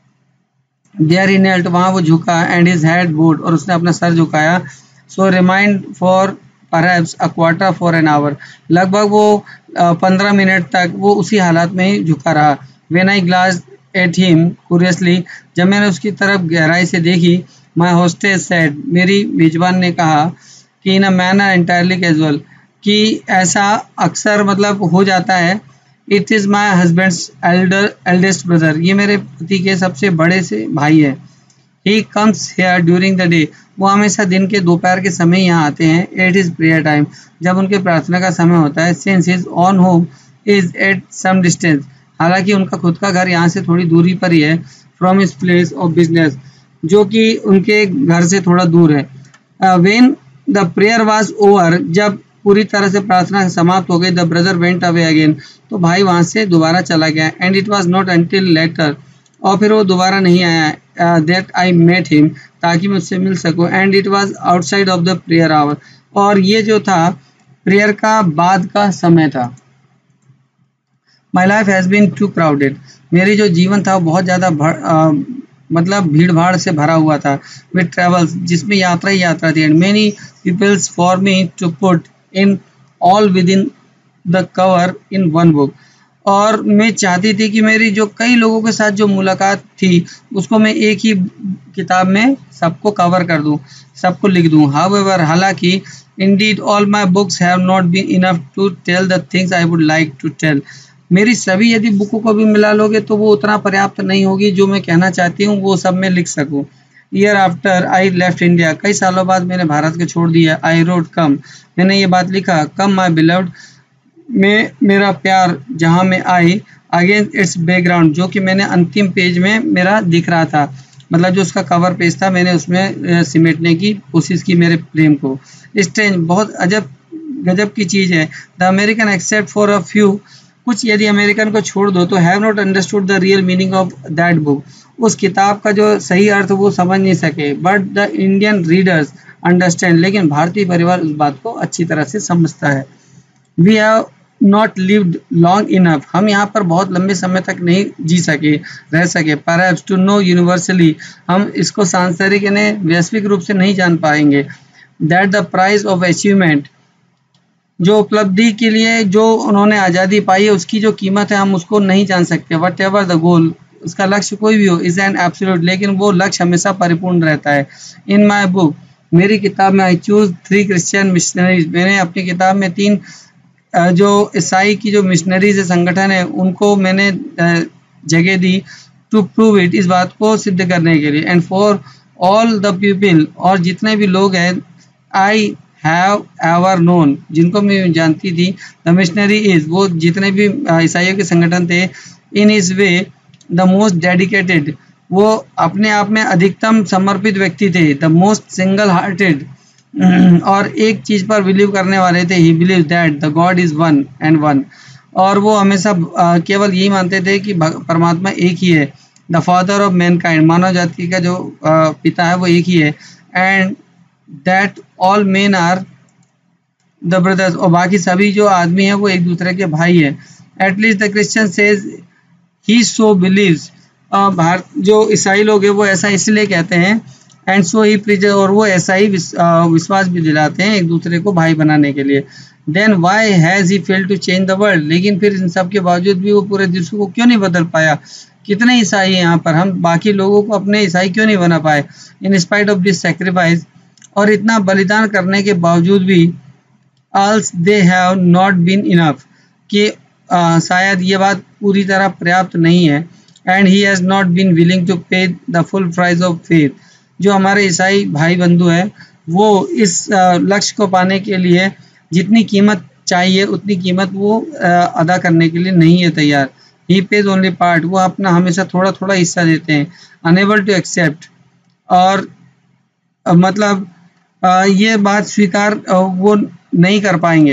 देयर ही नेल्ट, वहाँ वो झुका, एंड हिज हेड बोड, और उसने अपना सर झुकाया। So remained for perhaps a quarter of an hour, लगभग वो पंद्रह मिनट तक वो उसी हालात में ही झुका रहा। When I glanced at him curiously, जब मैंने उसकी तरफ गहराई से देखी, माई होस्टेस सेड, मेरी मेजबान ने कहा कि in a manner entirely casual, कि ऐसा अक्सर मतलब हो जाता है। It is my husband's elder eldest brother, ये मेरे पति के सबसे बड़े से भाई है। He comes here during the day, वो हमेशा दिन के दोपहर के समय यहाँ आते हैं। इट इज़ प्रेयर टाइम, जब उनके प्रार्थना का समय होता है। Since his own home is at some distance, हालांकि उनका खुद का घर यहाँ से थोड़ी दूरी पर ही है। From his place of business, जो कि उनके घर से थोड़ा दूर है। When the prayer was over, जब पूरी तरह से प्रार्थना समाप्त हो गई, the brother went away again, तो भाई वहाँ से दोबारा चला गया। And it was not until later, और फिर वो दोबारा नहीं आया। दैट आई मेट हिम, ताकि मैं उससे मिल सकूं। And it was outside of the prayer hour, और ये जो था प्रेयर का बाद का समय था। My life has been too crowded, मेरी जो जीवन था वो बहुत ज़्यादा मतलब भीड़ भाड़ से भरा हुआ था। विद ट्रेवल्स, जिसमें यात्रा ही यात्रा थी। And many peoples for me to put in all within the cover in one book, और मैं चाहती थी कि मेरी जो कई लोगों के साथ जो मुलाकात थी उसको मैं एक ही किताब में सबको कवर कर दूं, सबको लिख दूं। हाउएवर, हालांकि indeed all my books have not been enough to tell the things I would like to tell, मेरी सभी यदि बुकों को भी मिला लोगे तो वो उतना पर्याप्त नहीं होगी जो मैं कहना चाहती हूँ वो सब मैं लिख सकूँ। Year after I left India, कई सालों बाद मैंने भारत को छोड़ दिया। आई रोड कम, मैंने ये बात लिखा। कम माई बिलव्ड, में मेरा प्यार जहाँ में आई। अगेंस्ट इट्स बैकग्राउंड, जो कि मैंने अंतिम पेज में मेरा दिख रहा था, मतलब जो उसका कवर पेज था मैंने उसमें सिमेटने की कोशिश की मेरे प्रेम को। स्ट्रेंज, बहुत अजब गजब की चीज़ है। The American except for a few, कुछ यदि अमेरिकन को छोड़ दो तो have not understood the real meaning of that book, उस किताब का जो सही अर्थ वो समझ नहीं सके। But the Indian readers understand, लेकिन भारतीय परिवार उस बात को अच्छी तरह से समझता है। We have not lived long enough, हम यहाँ पर बहुत लंबे समय तक नहीं जी सके रह सके। परहैप्स टू नो यूनिवर्सली, हम इसको सांसारिक यानी वैश्विक रूप से नहीं जान पाएंगे। That the price of achievement, जो उपलब्धि के लिए जो उन्होंने आज़ादी पाई है उसकी जो कीमत है हम उसको नहीं जान सकते। वट एवर द गोल, उसका लक्ष्य कोई भी हो, इज एन एब्सोल्यूट, लेकिन वो लक्ष्य हमेशा परिपूर्ण रहता है। इन माई बुक, मेरी किताब में I chose three Christian missionaries, मैंने अपनी किताब में तीन जो ईसाई की जो मिशनरीज संगठन है उनको मैंने जगह दी। टू प्रूव इट, इस बात को सिद्ध करने के लिए। And for all the people, और जितने भी लोग हैं आई हैव एवर नोन, जिनको मैं जानती थी। द मिशनरी इज, वो जितने भी ईसाइयों के संगठन थे। In his way the most dedicated, वो अपने आप में अधिकतम समर्पित व्यक्ति थे। द मोस्ट सिंगल हार्टेड, और एक चीज पर बिलीव करने वाले थे। He believe that the God is one and one, और वो हमेशा केवल यही मानते थे कि परमात्मा एक ही है। द फादर ऑफ मैनकाइंड, मानव जाति का जो पिता है वो एक ही है। And that all men are the brothers, और बाकी सभी जो आदमी हैं वो एक दूसरे के भाई हैं। At least the Christian says he so believes, भारत जो ईसाई लोग हैं वो ऐसा इसलिए कहते हैं। एंड सो ही प्रीच, और वो ऐसा ही विश्वास भी दिलाते हैं एक दूसरे को भाई बनाने के लिए। Then why has he failed to change the world, लेकिन फिर इन सब के बावजूद भी वो पूरे विश्व को क्यों नहीं बदल पाया। कितने ईसाई हैं यहाँ पर, हम बाकी लोगों को अपने ईसाई क्यों नहीं बना पाए। In spite of this sacrifice, और इतना बलिदान करने के बावजूद भी also they have not been enough, कि शायद ये बात पूरी तरह पर्याप्त नहीं है। And he has not been willing to pay the full price of faith, जो हमारे ईसाई भाई बंधु हैं वो इस लक्ष्य को पाने के लिए जितनी कीमत चाहिए उतनी कीमत वो अदा करने के लिए नहीं है तैयार। ही पेज ओनली पार्ट, वो अपना हमेशा थोड़ा थोड़ा हिस्सा देते हैं। अनेबल टू एक्सेप्ट, और मतलब आ, ये बात स्वीकार वो नहीं कर पाएंगे।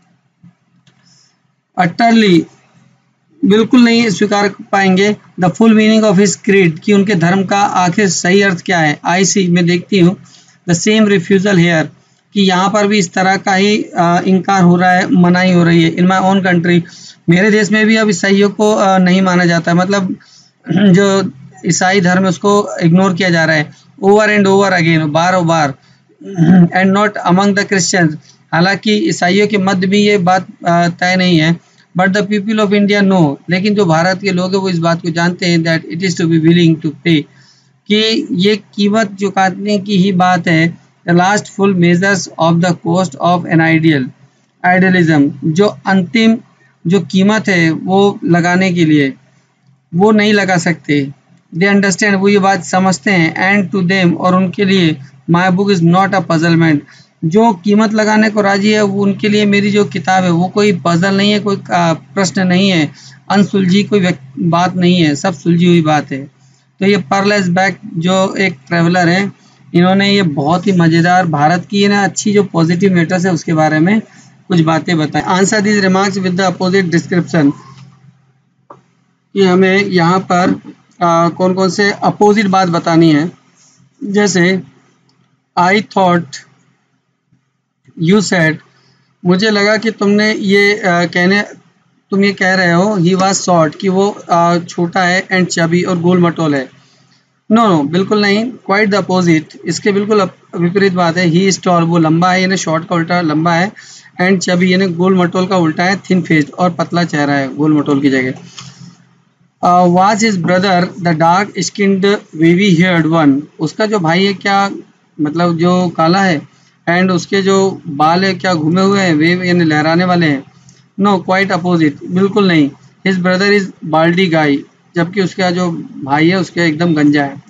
अटरली, बिल्कुल नहीं स्वीकार कर पाएंगे। The full meaning of his creed, कि उनके धर्म का आखिर सही अर्थ क्या है। आई सी, मैं देखती हूँ द सेम रिफ्यूजल हेयर, कि यहाँ पर भी इस तरह का ही आ, इनकार हो रहा है, मनाही हो रही है। इन माई ओन कंट्री, मेरे देश में भी अब ईसाइयों को आ, नहीं माना जाता, मतलब जो ईसाई धर्म है उसको इग्नोर किया जा रहा है। ओवर एंड ओवर अगेन, बार और बार। And not among the Christians, हालांकि ईसाइयों के मध्य भी ये बात तय नहीं है। But the people of India know, लेकिन जो भारत के लोग हैं वो इस बात को जानते हैं। That it is to be willing to pay, कि ये कीमत चुकाने की ही बात है the last full measures of the cost of an ideal idealism, जो अंतिम जो कीमत है वो लगाने के लिए वो नहीं लगा सकते। दे अंडरस्टैंड, वो ये बात समझते हैं। एंड टू देम, और उनके लिए my book is not a puzzlement, जो कीमत लगाने को राजी है वो उनके लिए मेरी जो किताब है वो कोई पजल नहीं है, कोई प्रश्न नहीं है, अनसुलझी कोई बात नहीं है, सब सुलझी हुई बात है। तो ये पर्लेस बैक जो एक ट्रेवलर है, इन्होंने ये बहुत ही मज़ेदार भारत की ना अच्छी जो पॉजिटिव मैटर्स है उसके बारे में कुछ बातें बताएं। Answer these remarks with the opposite description, कि हमें यहाँ पर आ, कौन कौन से अपोजिट बात बतानी है। जैसे आई थॉट यू सेड, मुझे लगा कि तुमने ये आ, कहने तुम ये कह रहे हो ही वाज शॉर्ट, कि वो आ, छोटा है, एंड चबी और गोल मटोल है। नो नो बिल्कुल नहीं, क्वाइट द अपोजिट, इसके बिल्कुल विपरीत बात है। ही इज टॉल, वो लंबा है, यानी शॉर्ट का उल्टा लंबा है, एंड चबी यानी गोल मटोल का उल्टा है, थिन फेस्ड और पतला चेहरा है गोल मटोल की जगह। Was his brother the dark skinned wavy haired one, उसका जो भाई है क्या मतलब जो काला है, एंड उसके जो बाल है क्या घूमे हुए हैं, वेव यानी लहराने वाले हैं। नो क्वाइट अपोजिट, बिल्कुल नहीं। हिज ब्रदर इज बाल्डी गाई, जबकि उसका जो भाई है उसके एकदम गंजा है,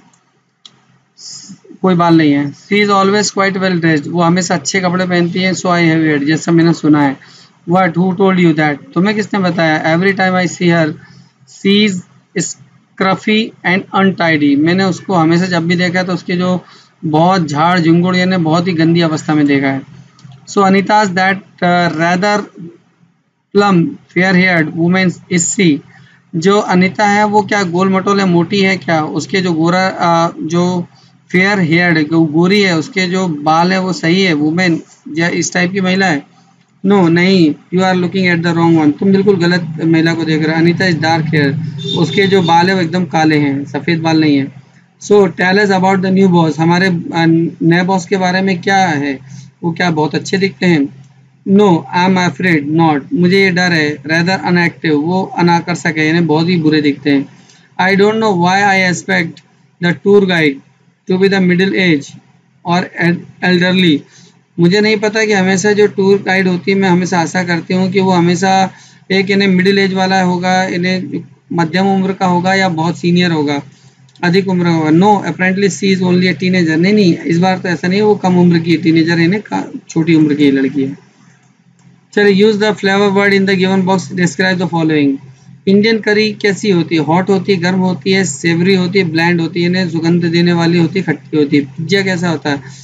कोई बाल नहीं है। She is always quite well dressed, वो हमेशा अच्छे कपड़े पहनती है। सो आई हैव हेard, जैसा मैंने सुना है। What, who told you that, तुम्हें किसने बताया। Every time I see her she is scruffy and untidy, मैंने उसको हमेशा जब भी देखा तो उसके जो बहुत झाड़ झुंगुड़ यानी बहुत ही गंदी अवस्था में देखा है। So Anita's that rather plump fair haired women is she, जो अनिता है वो क्या गोल मटोल है, मोटी है क्या, उसके जो गोरा uh, जो फेयर हेयर्ड गोरी है, उसके जो बाल है वो सही है, वुमेन या इस टाइप की महिला है। नो no, नहीं, you are looking at the wrong one, तुम बिल्कुल गलत महिला को देख रहे हो। अनीता इज डार्क हेयर, उसके जो बाल है वो एकदम काले हैं, सफ़ेद बाल नहीं है। So tell us about the new boss, हमारे नए बॉस के बारे में क्या है, वो क्या बहुत अच्छे दिखते हैं। No I am afraid not, मुझे ये डर है। रेदर अनएक्टिव, वो अनाकर्षक है यानी बहुत ही बुरे दिखते हैं। I don't know why I expect the tour guide to be the middle age और एल्डरली, मुझे नहीं पता कि हमेशा जो टूर गाइड होती है मैं हमेशा आशा करती हूँ कि वो हमेशा एक इन्हें मिडिल एज वाला होगा, इन्हें मध्यम उम्र का होगा या बहुत सीनियर होगा, अधिक उम्र होगा। No apparently she is only a teenager, नहीं नहीं इस बार तो ऐसा नहीं है, वो कम उम्र की टीनेजर है, इन्हें छोटी उम्र की लड़की है। चलिए, use the flavour word in the given box, describe the following. Indian curry कैसी होती है, हॉट होती है, गर्म होती है, सेवरी होती है, ब्लैंड होती है, सुगंध देने वाली होती है, खट्टी होती है। पिज्जा कैसा होता है,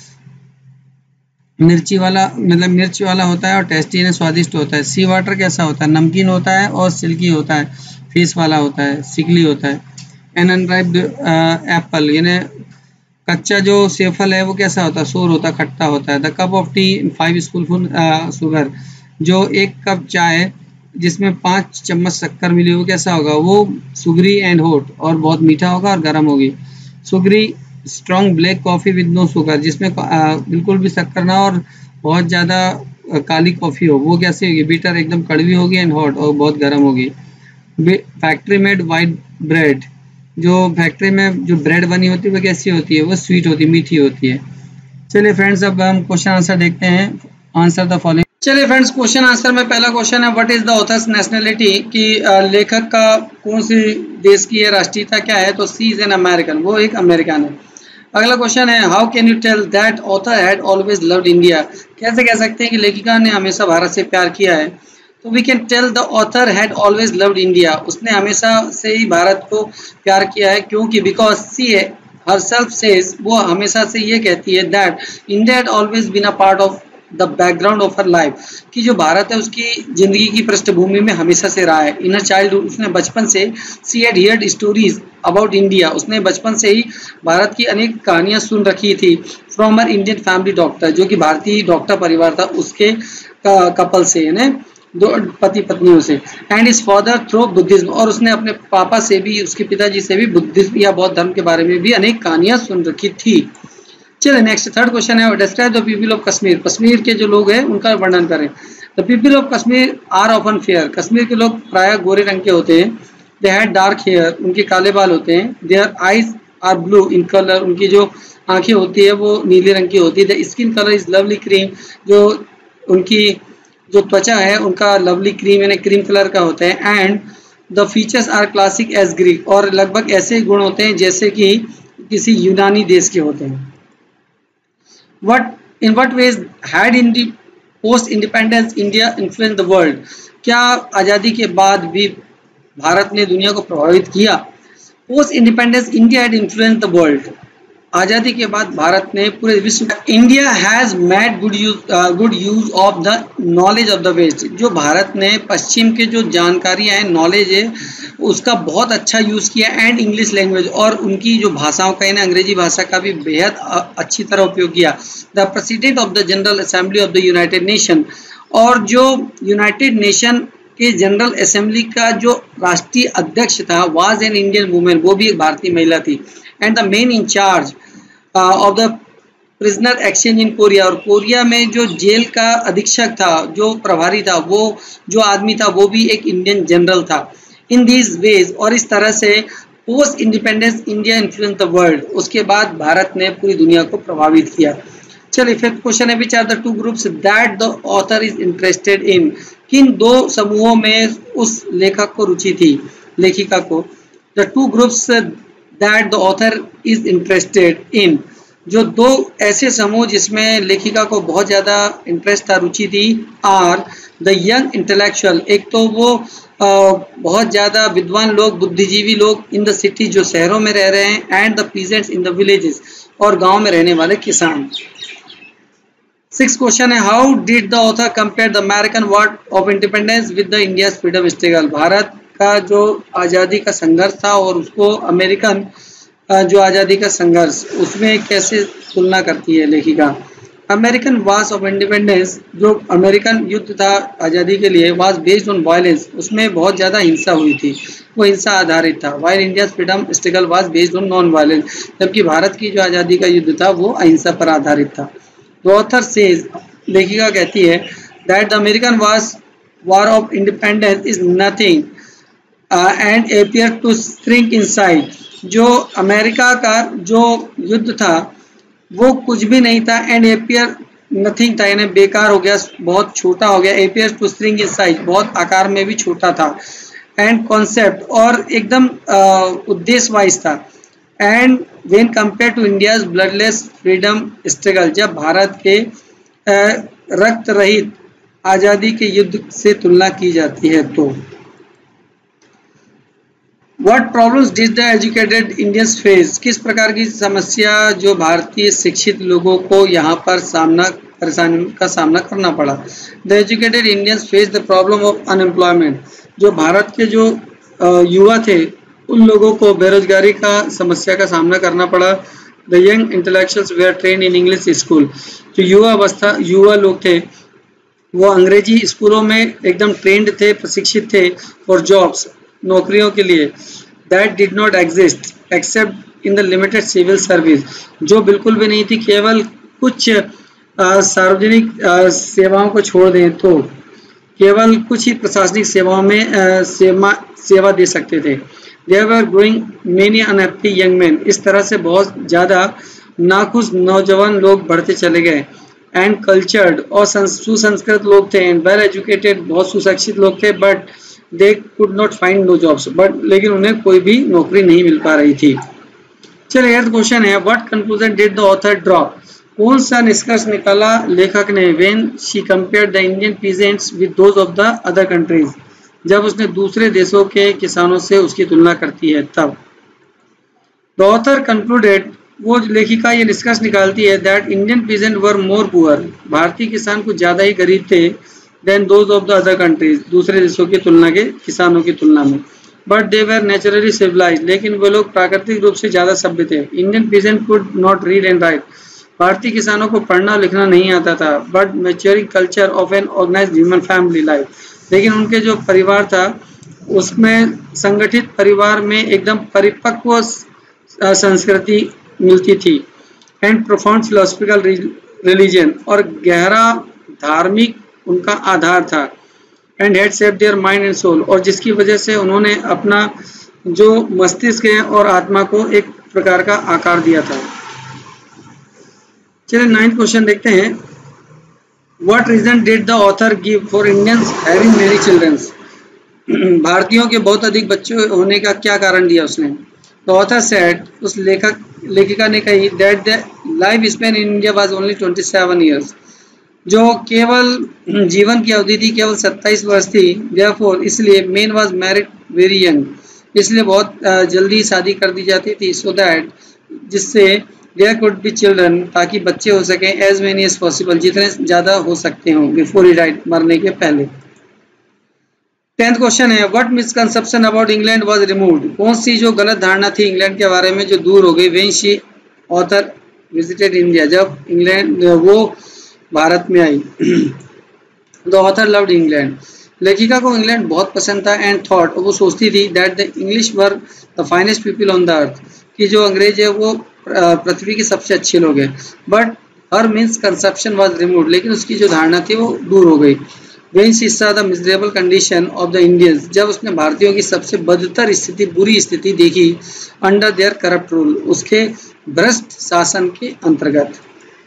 मिर्ची वाला मतलब मिर्च वाला होता है और टेस्टी यानी स्वादिष्ट होता है। सी वाटर कैसा होता है, नमकीन होता है और सिल्की होता है, फिश वाला होता है, सिकली होता है। एन अनराइप्ड एप्पल यानी कच्चा जो सेफल है वो कैसा होता है, सोर होता है, खट्टा होता है। The cup of tea five spoon sugar, जो एक कप चाय जिसमें पाँच चम्मच शक्कर मिली हो कैसा होगा, वो सुगरी एंड हॉट और बहुत मीठा होगा और गर्म होगी। Sugary strong black coffee with no sugar, जिसमें आ, बिल्कुल भी शक्कर ना और बहुत ज़्यादा काली कॉफ़ी हो, वो कैसी होगी, बीटर एकदम कड़वी होगी, एंड हॉट और बहुत गर्म होगी। फैक्ट्री मेड वाइट ब्रेड, जो फैक्ट्री में जो ब्रेड बनी होती है वो कैसी होती है, वो स्वीट होती है, मीठी होती है। चलिए फ्रेंड्स, अब हम क्वेश्चन आंसर देखते हैं। Answer the following. चलिए फ्रेंड्स, क्वेश्चन आंसर में पहला क्वेश्चन है what is the author's nationality, कि लेखक का कौन सी देश की है, राष्ट्रीयता क्या है, तो सी इज एन अमेरिकन, वो एक अमेरिकन है। अगला क्वेश्चन है how can you tell that author had always loved India, कैसे कह सकते हैं कि लेखिका ने हमेशा भारत से प्यार किया है। तो we can tell the author had always loved India, उसने हमेशा से ही भारत को प्यार किया है, क्योंकि बिकॉज सी हरसेल्फ सेज, वो हमेशा से ये कहती है that India had always been a part of the background of her life, कि जो भारत है उसकी जिंदगी की पृष्ठभूमि में हमेशा से रहा है। इन हर चाइल्डहुड, उसने बचपन से she had heard stories about India, उसने बचपन से ही भारत की अनेक कहानियां सुन रखी थी from her Indian family doctor, जो कि भारतीय डॉक्टर परिवार था उसके कपल से, यानी दो पति पत्नियों से। And his father through Buddhism, और उसने अपने पापा से भी, उसके पिताजी से भी बुद्धिज्म या बौद्ध धर्म के बारे में भी अनेक कहानियां सुन रखी थी। चलिए नेक्स्ट थर्ड क्वेश्चन है describe the people of Kashmir, Kashmir के जो लोग हैं उनका वर्णन करें। The people of Kashmir are often fair, Kashmir के लोग प्रायः गोरे रंग के होते हैं। दे हैड डार्क हेयर, उनके काले बाल होते हैं। Their eyes are blue in colour, उनकी जो आंखें होती है वो नीले रंग की होती है। The skin colour is lovely cream, जो उनकी जो त्वचा है उनका लवली क्रीम यानी क्रीम कलर का होता है। And the features are classic as Greek, और लगभग ऐसे गुण होते हैं जैसे कि किसी यूनानी देश के होते हैं। What in what ways had indi post independence India influenced the world? क्या आज़ादी के बाद भी भारत ने दुनिया को प्रभावित किया? Post independence India had influenced the world, आज़ादी के बाद भारत ने पूरे विश्व। India has made good use good use of the knowledge of the West, जो भारत ने पश्चिम के जो जानकारियाँ हैं, नॉलेज है, उसका बहुत अच्छा यूज़ किया। एंड इंग्लिश लैंग्वेज, और उनकी जो भाषाओं का है ना, अंग्रेजी भाषा का भी बेहद अच्छी तरह उपयोग किया। The president of the general Assembly of the United Nation, और जो यूनाइटेड नेशन के जनरल असेंबली का जो राष्ट्रीय अध्यक्ष था वाज एन इंडियन वुमेन, वो भी एक भारतीय महिला थी। And the main incharge of the prisoner exchange in Korea, और कोरिया में जो जेल का अधीक्षक था, जो प्रभारी था, वो जो आदमी था वो भी एक इंडियन जनरल था। इन दीज वेज, और इस तरह से post independence India influence the world, उसके बाद भारत ने पूरी दुनिया को प्रभावित किया। चलिए फिफ्थ क्वेश्चन है, which are the two groups that the author is interested in, किन दो समूहों में उस लेखक को रुचि थी, लेखिका को। The two groups that the author is interested in, जो दो ऐसे समूह जिसमें लेखिका को बहुत ज़्यादा इंटरेस्ट था, रुचि थी, आर द यंग इंटेलेक्चुअल, एक तो वो आ, बहुत ज़्यादा विद्वान लोग, बुद्धिजीवी लोग इन द सिटी, जो शहरों में रह रहे हैं, and the peasants in the villages, और गांव में रहने वाले किसान। सिक्स क्वेश्चन है, how did the author compare the American war of independence with the India freedom struggle, भारत का जो आज़ादी का संघर्ष था और उसको अमेरिकन जो आज़ादी का संघर्ष, उसमें कैसे तुलना करती है लेखिका। अमेरिकन वार्स ऑफ इंडिपेंडेंस, जो अमेरिकन युद्ध था आज़ादी के लिए, वाज बेस्ड ऑन वायलेंस, उसमें बहुत ज़्यादा हिंसा हुई थी, वो हिंसा आधारित था। While India freedom struggle was based on non violence, जबकि भारत की जो आज़ादी का युद्ध था वो अहिंसा पर आधारित था। द ऑथर सेज, लेखिका कहती है, that the American wars war of independence is nothing and appear to shrink inside, जो अमेरिका का जो युद्ध था वो कुछ भी नहीं था, एंड एपियर नथिंग था, यानी बेकार हो गया, बहुत छोटा हो गया। Appear to shrink in size, बहुत आकार में भी छोटा था। एंड कॉन्सेप्ट, और एकदम उद्देश्य वाइज था। And when compare to India's bloodless freedom struggle, जब भारत के रक्त रहित आज़ादी के युद्ध से तुलना की जाती है तो। What problems did the educated Indians face? किस प्रकार की समस्या जो भारतीय शिक्षित लोगों को यहाँ पर सामना परेशानी का सामना करना पड़ा। The educated Indians face the problem of unemployment, जो भारत के जो युवा थे उन लोगों को बेरोजगारी का समस्या का सामना करना पड़ा। The young intellectuals were trained in English school, जो युवा अवस्था युवा लोग थे वो अंग्रेजी स्कूलों में एकदम ट्रेंड थे, प्रशिक्षित थे फॉर जॉब्स, नौकरियों के लिए। That did not exist except in the limited civil service, जो बिल्कुल भी नहीं थी, केवल कुछ सार्वजनिक सेवाओं को छोड़ दें तो केवल कुछ ही प्रशासनिक सेवाओं में आ, सेवा सेवा दे सकते थे। There were growing many unhappy young man, इस तरह से बहुत ज़्यादा नाखुश नौजवान लोग बढ़ते चले गए। एंड कल्चर्ड, और सुसंस्कृत लोग थे। एंड वेल एजुकेटेड, बहुत सुशिक्षित लोग थे। But they could not find no jobs, but लेकिन उन्हें कोई भी नौकरी नहीं मिल पा रही थी। चलिए एर्थ क्वेश्चन है, what conclusion did the author draw, कौन सा निष्कर्ष निकाला लेखक ने when she compared the Indian peasants with those of the other countries, जब उसने दूसरे देशों के किसानों से उसकी तुलना करती है तब। द ऑथर कंक्लूडेड, वो लेखिका ये निष्कर्ष निकालती है, that Indian peasant were more poor, भारतीय किसान कुछ ज़्यादा ही गरीब थे, than those of the other countries, दूसरे देशों की तुलना के किसानों की तुलना में। But they were naturally civilised, लेकिन वे लोग प्राकृतिक रूप से ज़्यादा सभ्य थे। Indian peasant could not read and write, भारतीय किसानों को पढ़ना लिखना नहीं आता था। But maturing culture of an organised human family life, लेकिन उनके जो परिवार था उसमें संगठित परिवार में एकदम परिपक्व संस्कृति मिलती थी। एंड प्रोफाउंड फिलोसफिकल रिलीजन, और गहरा धार्मिक उनका आधार था। And had shaped their mind and soul, और जिसकी वजह से उन्होंने अपना जो मस्तिष्क है और आत्मा को एक प्रकार का आकार दिया था। चलिए नाइन्थ क्वेश्चन देखते हैं। What reason did the author give for Indians having many childrens? भारतीयों के बहुत अधिक बच्चे होने का क्या कारण दिया उसने? द ऑथर सेड, उस लेखक लेखिका ने कही, that the life span in India was only twenty seven years, जो केवल जीवन की अवधि थी केवल सत्ताईस वर्ष थी। देयरफॉर, इसलिए men was married very young, इसलिए बहुत जल्दी शादी कर दी जाती थी। सो दैट, जिससे देयर कुड बी चिल्ड्रन, ताकि बच्चे हो सकें, एज मेनी एज पॉसिबल, जितने ज़्यादा हो सकते हों, बिफोर ही डाइड, मरने के पहले। टेंथ क्वेश्चन है, what misconception about England was removed? कौन सी जो गलत धारणा थी इंग्लैंड के बारे में जो दूर हो गई? When she author visited India, जब इंग्लैंड वो भारत में आई। द ऑथर लव्ड इंग्लैंड, लेखिका को इंग्लैंड बहुत पसंद था। एंड थॉट, वो सोचती थी, that the English were the finest people on the earth, कि जो अंग्रेज है वो पृथ्वी के सबसे अच्छे लोग हैं। But her misconception was removed, लेकिन उसकी जो धारणा थी वो दूर हो गई। When she saw the miserable condition of the Indians, जब उसने भारतीयों की सबसे बदतर स्थिति, बुरी स्थिति देखी, under their corrupt rule, उसके भ्रष्ट शासन के अंतर्गत।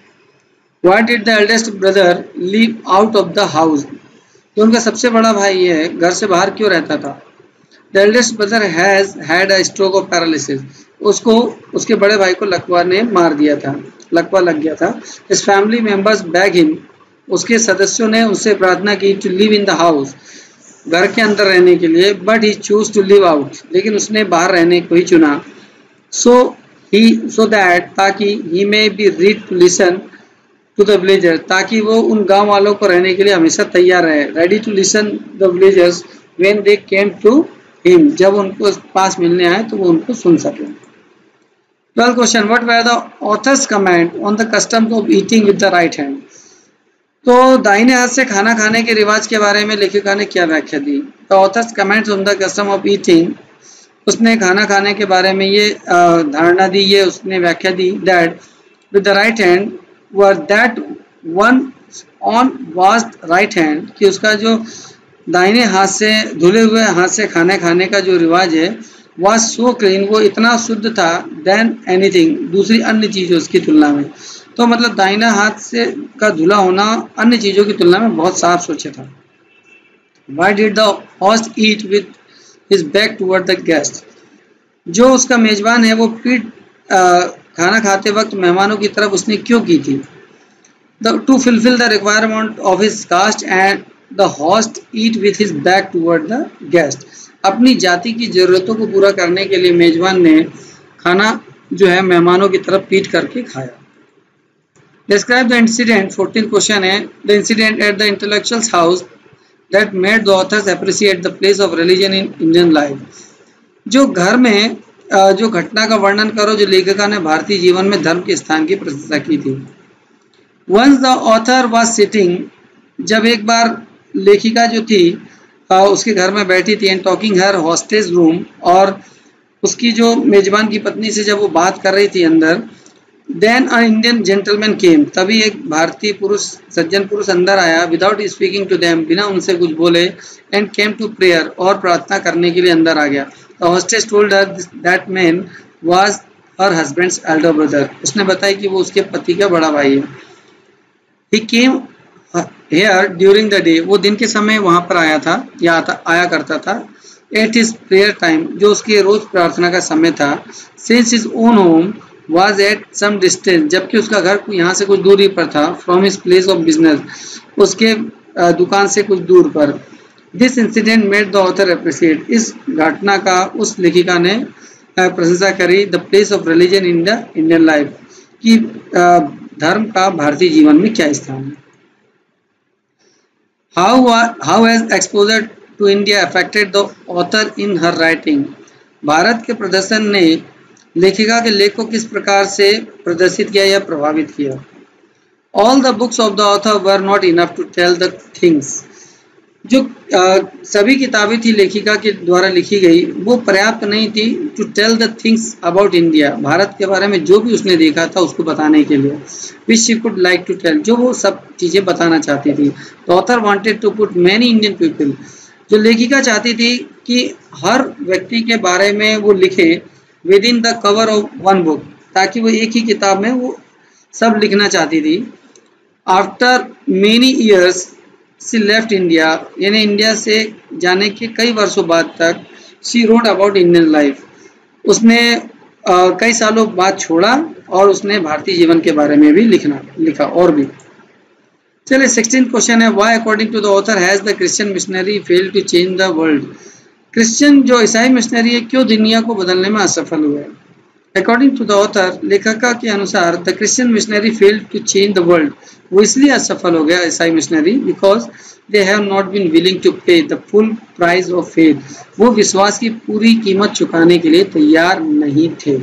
Why did the eldest brother leave out of the house? जो उनका सबसे बड़ा भाई है, घर से बाहर क्यों रहता था? The eldest brother has had a stroke of paralysis. उसको उसके बड़े भाई को लकवा ने मार दिया था, लकवा लग गया था। His family members begged him, उसके सदस्यों ने उससे प्रार्थना की, to live in the house, घर के अंदर रहने के लिए। But he choose to live out, लेकिन उसने बाहर रहने को ही चुना। सो ही सो दैट, ताकि he may be ready to listen to the villagers, ताकि वो उन गांव वालों को रहने के लिए हमेशा तैयार रहे। Ready to listen the villagers when they came to him, जब उनको पास मिलने आए तो वो उनको सुन सके। Twelfth question, what were the author's comment on the custom of eating with the right hand? तो दाहिने हाथ से खाना खाने के रिवाज के बारे में लेखिका ने क्या व्याख्या दी? The author's comments on the custom of eating, उसने खाना खाने के बारे में ये धारणा दी, ये उसने व्याख्या दी, that with the right hand were that one on was right hand, कि उसका जो दाहिने हाथ से धुले हुए हाथ से खाने खाने का जो रिवाज है, वाज सो क्लीन, वो इतना शुद्ध था, देन एनीथिंग, दूसरी अन्य चीजों की तुलना में। तो मतलब दाहिना हाथ से का धुला होना अन्य चीजों की तुलना में बहुत साफ स्वच्छ था। Why did the host eat with his back toward the guest? जो उसका मेजबान है वो पीठ खाना खाते वक्त मेहमानों की तरफ उसने क्यों की थी? The to fulfill the requirement of his caste and the host eat with his back toward the guest. अपनी जाति की जरूरतों को पूरा करने के लिए मेजबान ने खाना जो है मेहमानों की तरफ पीठ करके खाया। Describe the incident, fourteenth question है, the incident at the intellectual's house that made the authors appreciate the place of religion in Indian life. जो घर में जो घटना का वर्णन करो जो लेखिका ने भारतीय जीवन में धर्म के स्थान की प्रशंसा की थी। Once the author was sitting, जब एक बार लेखिका जो थी उसके घर में बैठी थी, and talking her hostess room, और उसकी जो मेजबान की पत्नी से जब वो बात कर रही थी अंदर, Then an Indian gentleman came, तभी एक भारतीय पुरुष सज्जन पुरुष अंदर आया, without speaking to them, बिना उनसे कुछ बोले, and came to prayer, और प्रार्थना करने के लिए अंदर आ गया। The hostess told her that man was her husband's elder brother, उसने बताया कि वो उसके पति का बड़ा भाई है। He came here during the day, वो दिन के समय वहाँ पर आया था या आता आया करता था। At his prayer time, जो उसके रोज प्रार्थना का समय था। Since his own home was at some distance, जबकि उसका घर यहाँ से कुछ दूरी पर था। From his place of business, उसके दुकान से कुछ दूर पर। This incident made the author appreciate, इस घटना का उस लेखिका ने प्रशंसा करी, the place of religion in the Indian life, कि धर्म का भारतीय जीवन में क्या स्थान है। How how has exposure to India affected the author in her writing? Bharat के प्रदर्शन ने लेखिका के लेख को किस प्रकार से प्रदर्शित किया या प्रभावित किया? All the books of the author were not enough to tell the things. जो आ, सभी किताबें थी लेखिका के द्वारा लिखी गई, वो पर्याप्त नहीं थी to tell the things about India, Bharat के बारे में जो भी उसने देखा था उसको बताने के लिए। Which she could like to tell, जो वो सब चीजें बताना चाहती थी। The author wanted to put many Indian people, जो लेखिका चाहती थी कि हर व्यक्ति के बारे में वो लिखे within the cover of one book, ताकि वो एक ही किताब में वो सब लिखना चाहती थी। After many years she left India, यानी इंडिया से जाने के कई वर्षों बाद तक she wrote about Indian life, उसने आ, कई सालों बाद छोड़ा और उसने भारतीय जीवन के बारे में भी लिखना लिखा और भी। चलिए सिक्सटीन क्वेश्चन है, why according to the author has the Christian missionary failed to change the world. Christian जो ईसाई मिशनरी है क्यों दुनिया को बदलने में असफल हुए। अकॉर्डिंग टू द ऑथर, लेखका के अनुसार the Christian missionary failed to change the world, वो इसलिए असफल हो गया ईसाई missionary because they have not been willing to pay the full price of faith, वो विश्वास की पूरी कीमत चुकाने के लिए तैयार नहीं थे।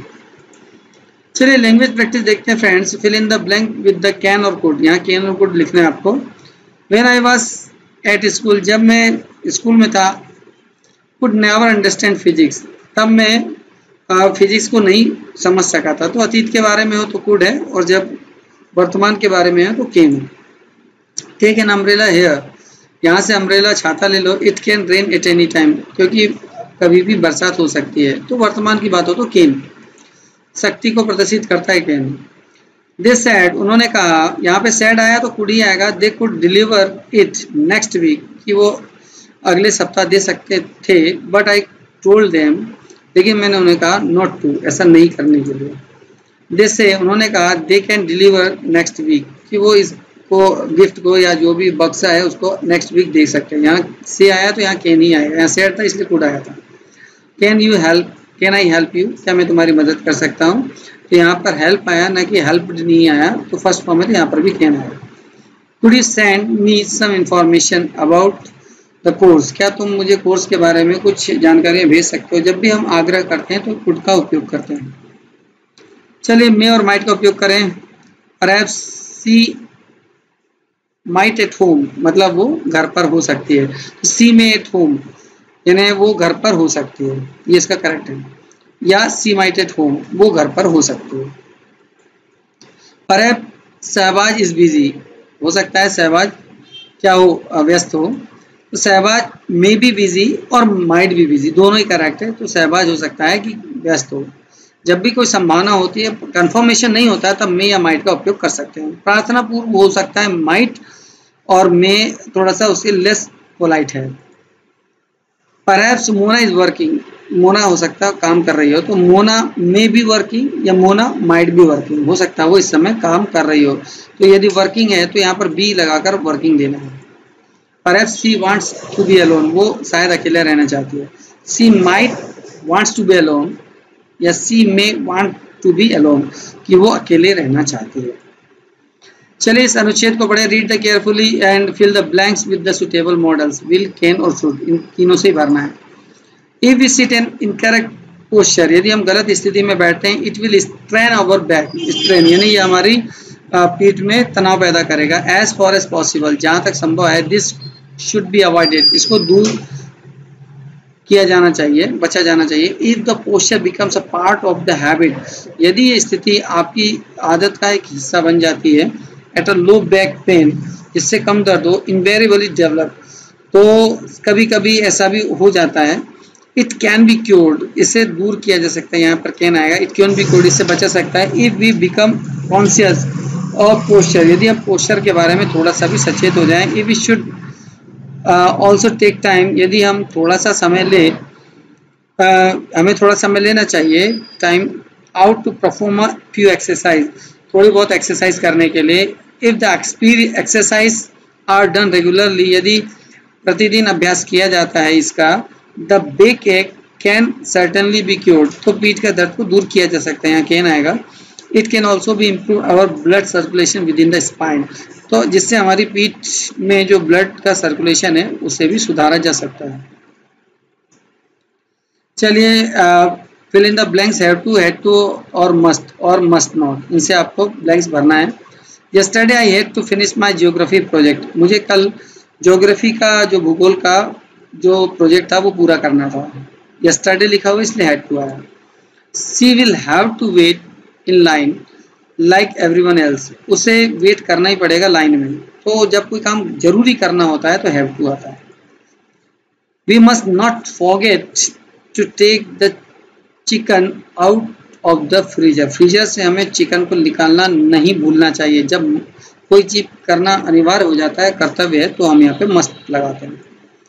चलिए लैंग्वेज प्रैक्टिस देखते हैं friends. Fill in the blank with the can और कुड, यहाँ कैन और कुड लिखना है आपको। When I was at school, जब मैं स्कूल में था, कुड नेवर अंडरस्टैंड फिजिक्स, तब मैं फिजिक्स को नहीं समझ सका था। तो अतीत के बारे में हो तो कुड है, और जब वर्तमान के बारे में है तो कैन है। टेक एन अम्ब्रेला हेयर, यहाँ से अम्ब्रेला छाता ले लो। It can rain at any time, क्योंकि कभी भी बरसात हो सकती है। तो वर्तमान की बात हो तो कैन, शक्ति को प्रदर्शित करता है कैन। दे सैड, उन्होंने कहा, यहाँ पे सैड आया तो कुड ही आएगा। They could deliver it next week, कि वो अगले सप्ताह दे सकते थे। बट आई टोल्ड देम, लेकिन मैंने उन्हें कहा नॉट टू, ऐसा नहीं करने के लिए। दे से, उन्होंने कहा, they can deliver next week, कि वो इसको गिफ्ट को या जो भी बक्सा है उसको नेक्स्ट वीक दे सकते हैं। यहाँ से आया तो यहाँ कैन ही आएगा, यहाँ सैड था इसलिए कुड आया था। Can you help, can I help you, क्या मैं तुम्हारी मदद कर सकता हूँ। तो यहाँ पर हेल्प आया, ना कि हेल्प नहीं आया, तो फर्स्ट फॉर्म है तो यहाँ पर भी कैन आया। Could you send me some information about the course, क्या तुम मुझे कोर्स के बारे में कुछ जानकारियाँ भेज सकते हो। जब भी हम आग्रह करते हैं तो कुड का उपयोग करते हैं। चलिए मे और माइट का उपयोग करें। Perhaps she might at home, मतलब वो घर पर हो सकती है। सी मे एट होम, यानी वो घर पर हो सकती है, ये इसका करेक्ट है। या सी माइट एट होम, वो घर पर हो सकती है। परहैप्स शहबाज इज बिजी, हो सकता है शहबाज क्या हो, व्यस्त हो। तो शहबाज मे बी बिजी और माइट भी बिजी, दोनों ही करेक्ट है। तो शहबाज हो सकता है कि व्यस्त हो। जब भी कोई संभावना होती है, कंफर्मेशन नहीं होता है, तब मे या माइट का उपयोग कर सकते हैं। प्रार्थना पूर्व हो सकता है माइट, और मे थोड़ा सा उसके लेस पोलाइट है। Perhaps Mona is working, Mona हो सकता है काम कर रही हो। तो मोना मे बी वर्किंग या मोना माइट बी वर्किंग, हो सकता है वो इस समय काम कर रही हो। तो यदि वर्किंग है तो यहाँ पर बी लगाकर वर्किंग देना है। Perhaps she wants to be alone, वो शायद अकेले रहना चाहती है। She might wants to be alone या she may want to be alone, कि वो अकेले रहना चाहती है। चलिए इस अनुच्छेद को पढ़े। Read the carefully and fill the blanks with the suitable modals. Will, can और शुड, इन तीनों से ही भरना है। If we sit in incorrect posture, यदि हम गलत स्थिति में बैठते हैं, it will strain our back, strain यानी ये हमारी पीठ में तनाव पैदा करेगा। एज फॉर एज पॉसिबल, जहाँ तक संभव है। दिस शुड बी अवॉइडेड, इसको दूर किया जाना चाहिए, बचा जाना चाहिए। If the posture becomes a part of the habit, यदि ये स्थिति आपकी आदत का एक हिस्सा बन जाती है। At a low back pain, जिससे कम दर्द हो। इनवेरिएबली डेवलप, तो कभी कभी ऐसा भी हो जाता है। इट कैन बी क्योर्ड, इसे दूर किया जा सकता है, यहाँ पर कैन आएगा। इट कैन बी क्योर्ड, इससे बचा सकता है। If we become conscious of posture, यदि हम पोस्चर के बारे में थोड़ा सा भी सचेत हो जाएं। If we should also take time, यदि हम थोड़ा सा समय ले, uh, हमें थोड़ा समय लेना चाहिए time out to perform a few exercise, थोड़ी बहुत एक्सरसाइज करने के लिए। If the exercise are done regularly, यदि प्रतिदिन अभ्यास किया जाता है इसका। The back ache can certainly be cured, तो पीठ का दर्द को दूर किया जा सकता है, यहाँ कैन आएगा। It can also be improve our blood circulation within the spine, तो जिससे हमारी पीठ में जो ब्लड का सर्कुलेशन है उसे भी सुधारा जा सकता है। चलिए fill in the blanks, have to, had to और मस्ट और मस्ट नॉट, इनसे आपको ब्लैंक्स भरना है। Yesterday I had to finish my geography project, मुझे कल ज्योग्राफी का जो भूगोल का जो प्रोजेक्ट था वो पूरा करना था। यस्टरडे लिखा हुआ इसलिए हैड टू आया। She will have to wait in line like everyone else, उसे वेट करना ही पड़ेगा लाइन में। तो जब कोई काम जरूरी करना होता है तो हैव टू आता है। We must not forget to take the chicken out of the freezer. Freezer से हमें चिकन को निकालना नहीं भूलना चाहिए। जब कोई चीज करना अनिवार्य हो जाता है, कर्तव्य है, तो हम यहाँ पे मस्ट लगाते हैं।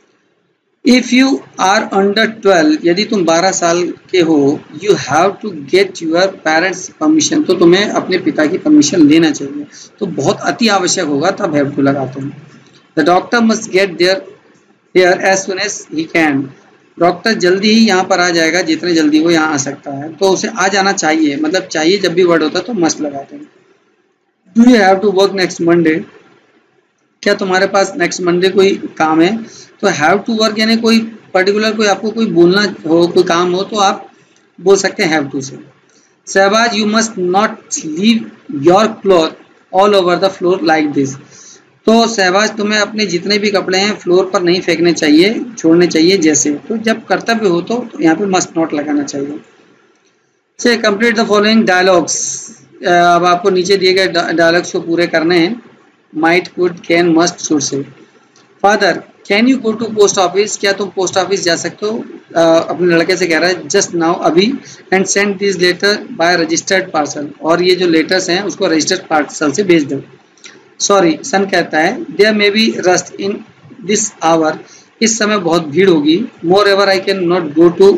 If you are under twelve, यदि तुम बारह साल के हो, you have to get your parents permission, तो तुम्हें अपने पिता की परमिशन लेना चाहिए। तो बहुत अति आवश्यक होगा तब हैव टू लगाते हैं। The doctor must get there here as soon as he can, doctor जल्दी ही यहाँ पर आ जाएगा, जितने जल्दी वो यहाँ आ सकता है। तो उसे आ जाना चाहिए, मतलब चाहिए जब भी वर्ड होता है तो मस्ट लगाते हैं। Do you have to work next Monday, क्या तुम्हारे पास नेक्स्ट मंडे कोई काम है? तो हैव टू वर्क यानी कोई पर्टिकुलर कोई आपको कोई बोलना हो, कोई काम हो, तो आप बोल सकते हैं हैव टू से। Shahbaz you must not leave your cloth all over the floor like this, तो शहबाज तुम्हें अपने जितने भी कपड़े हैं फ्लोर पर नहीं फेंकने चाहिए, छोड़ने चाहिए जैसे। तो जब कर्तव्य हो तो, तो यहाँ पे मस्ट नॉट लगाना चाहिए। से कंप्लीट द फॉलोइंग डायलॉग्स, अब आपको नीचे दिए गए डायलॉग्स को पूरे करने हैं। Might, could, can, must, should से। Father can you go to post office, क्या तुम पोस्ट ऑफिस जा सकते हो? uh, अपने लड़के से कह रहा है जस्ट नाउ, अभी। And send this letter by registered parcel, और ये जो लेटर्स हैं उसको रजिस्टर्ड पार्सल से भेज दो। सॉरी, सन कहता है there may be rush in this hour, इस समय बहुत भीड़ होगी। Moreover I can not go to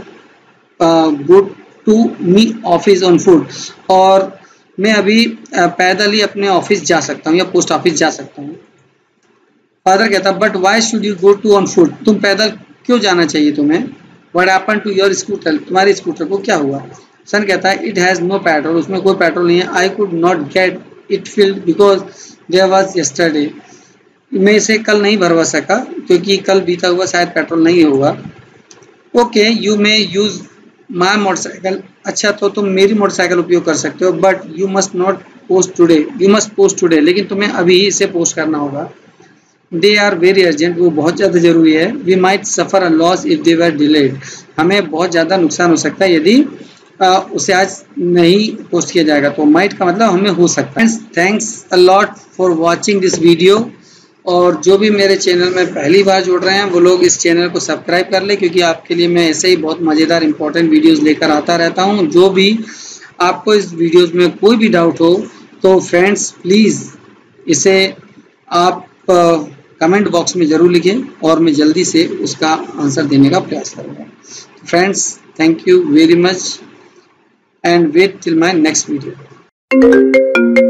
go to me office on foot, और मैं अभी uh, पैदल ही अपने ऑफिस जा सकता हूँ या पोस्ट ऑफिस जा सकता हूँ। फादर कहता but why should you go to on foot, तुम पैदल क्यों जाना चाहिए तुम्हें? What happen to your scooter, तुम्हारे स्कूटर को क्या हुआ? सन कहता है इट हैज़ नो पेट्रोल, उसमें कोई पेट्रोल नहीं है। I could not get it filled because there was yesterday, मैं इसे कल नहीं भरवा सका क्योंकि कल बीता हुआ शायद पेट्रोल नहीं होगा। Okay you may use my motorcycle, अच्छा तो तुम मेरी मोटरसाइकिल उपयोग कर सकते हो। But you must not post today, you must post today, लेकिन तुम्हें अभी ही इसे पोस्ट करना होगा। दे आर वेरी अर्जेंट, वो बहुत ज़्यादा जरूरी है। We might suffer a loss if they were delayed, हमें बहुत ज़्यादा नुकसान हो सकता है यदि आ, उसे आज नहीं पोस्ट किया जाएगा। तो माइट का मतलब हमें हो सकता है। Thanks a lot for watching this video, और जो भी मेरे चैनल में पहली बार जुड़ रहे हैं वो लोग इस चैनल को सब्सक्राइब कर ले, क्योंकि आपके लिए मैं ऐसे ही बहुत मज़ेदार इंपॉर्टेंट वीडियोस लेकर आता रहता हूं। जो भी आपको इस वीडियोस में कोई भी डाउट हो तो फ्रेंड्स प्लीज़ इसे आप कमेंट बॉक्स में ज़रूर लिखें, और मैं जल्दी से उसका आंसर देने का प्रयास करूँगा। Friends thank you very much and wait till my next video.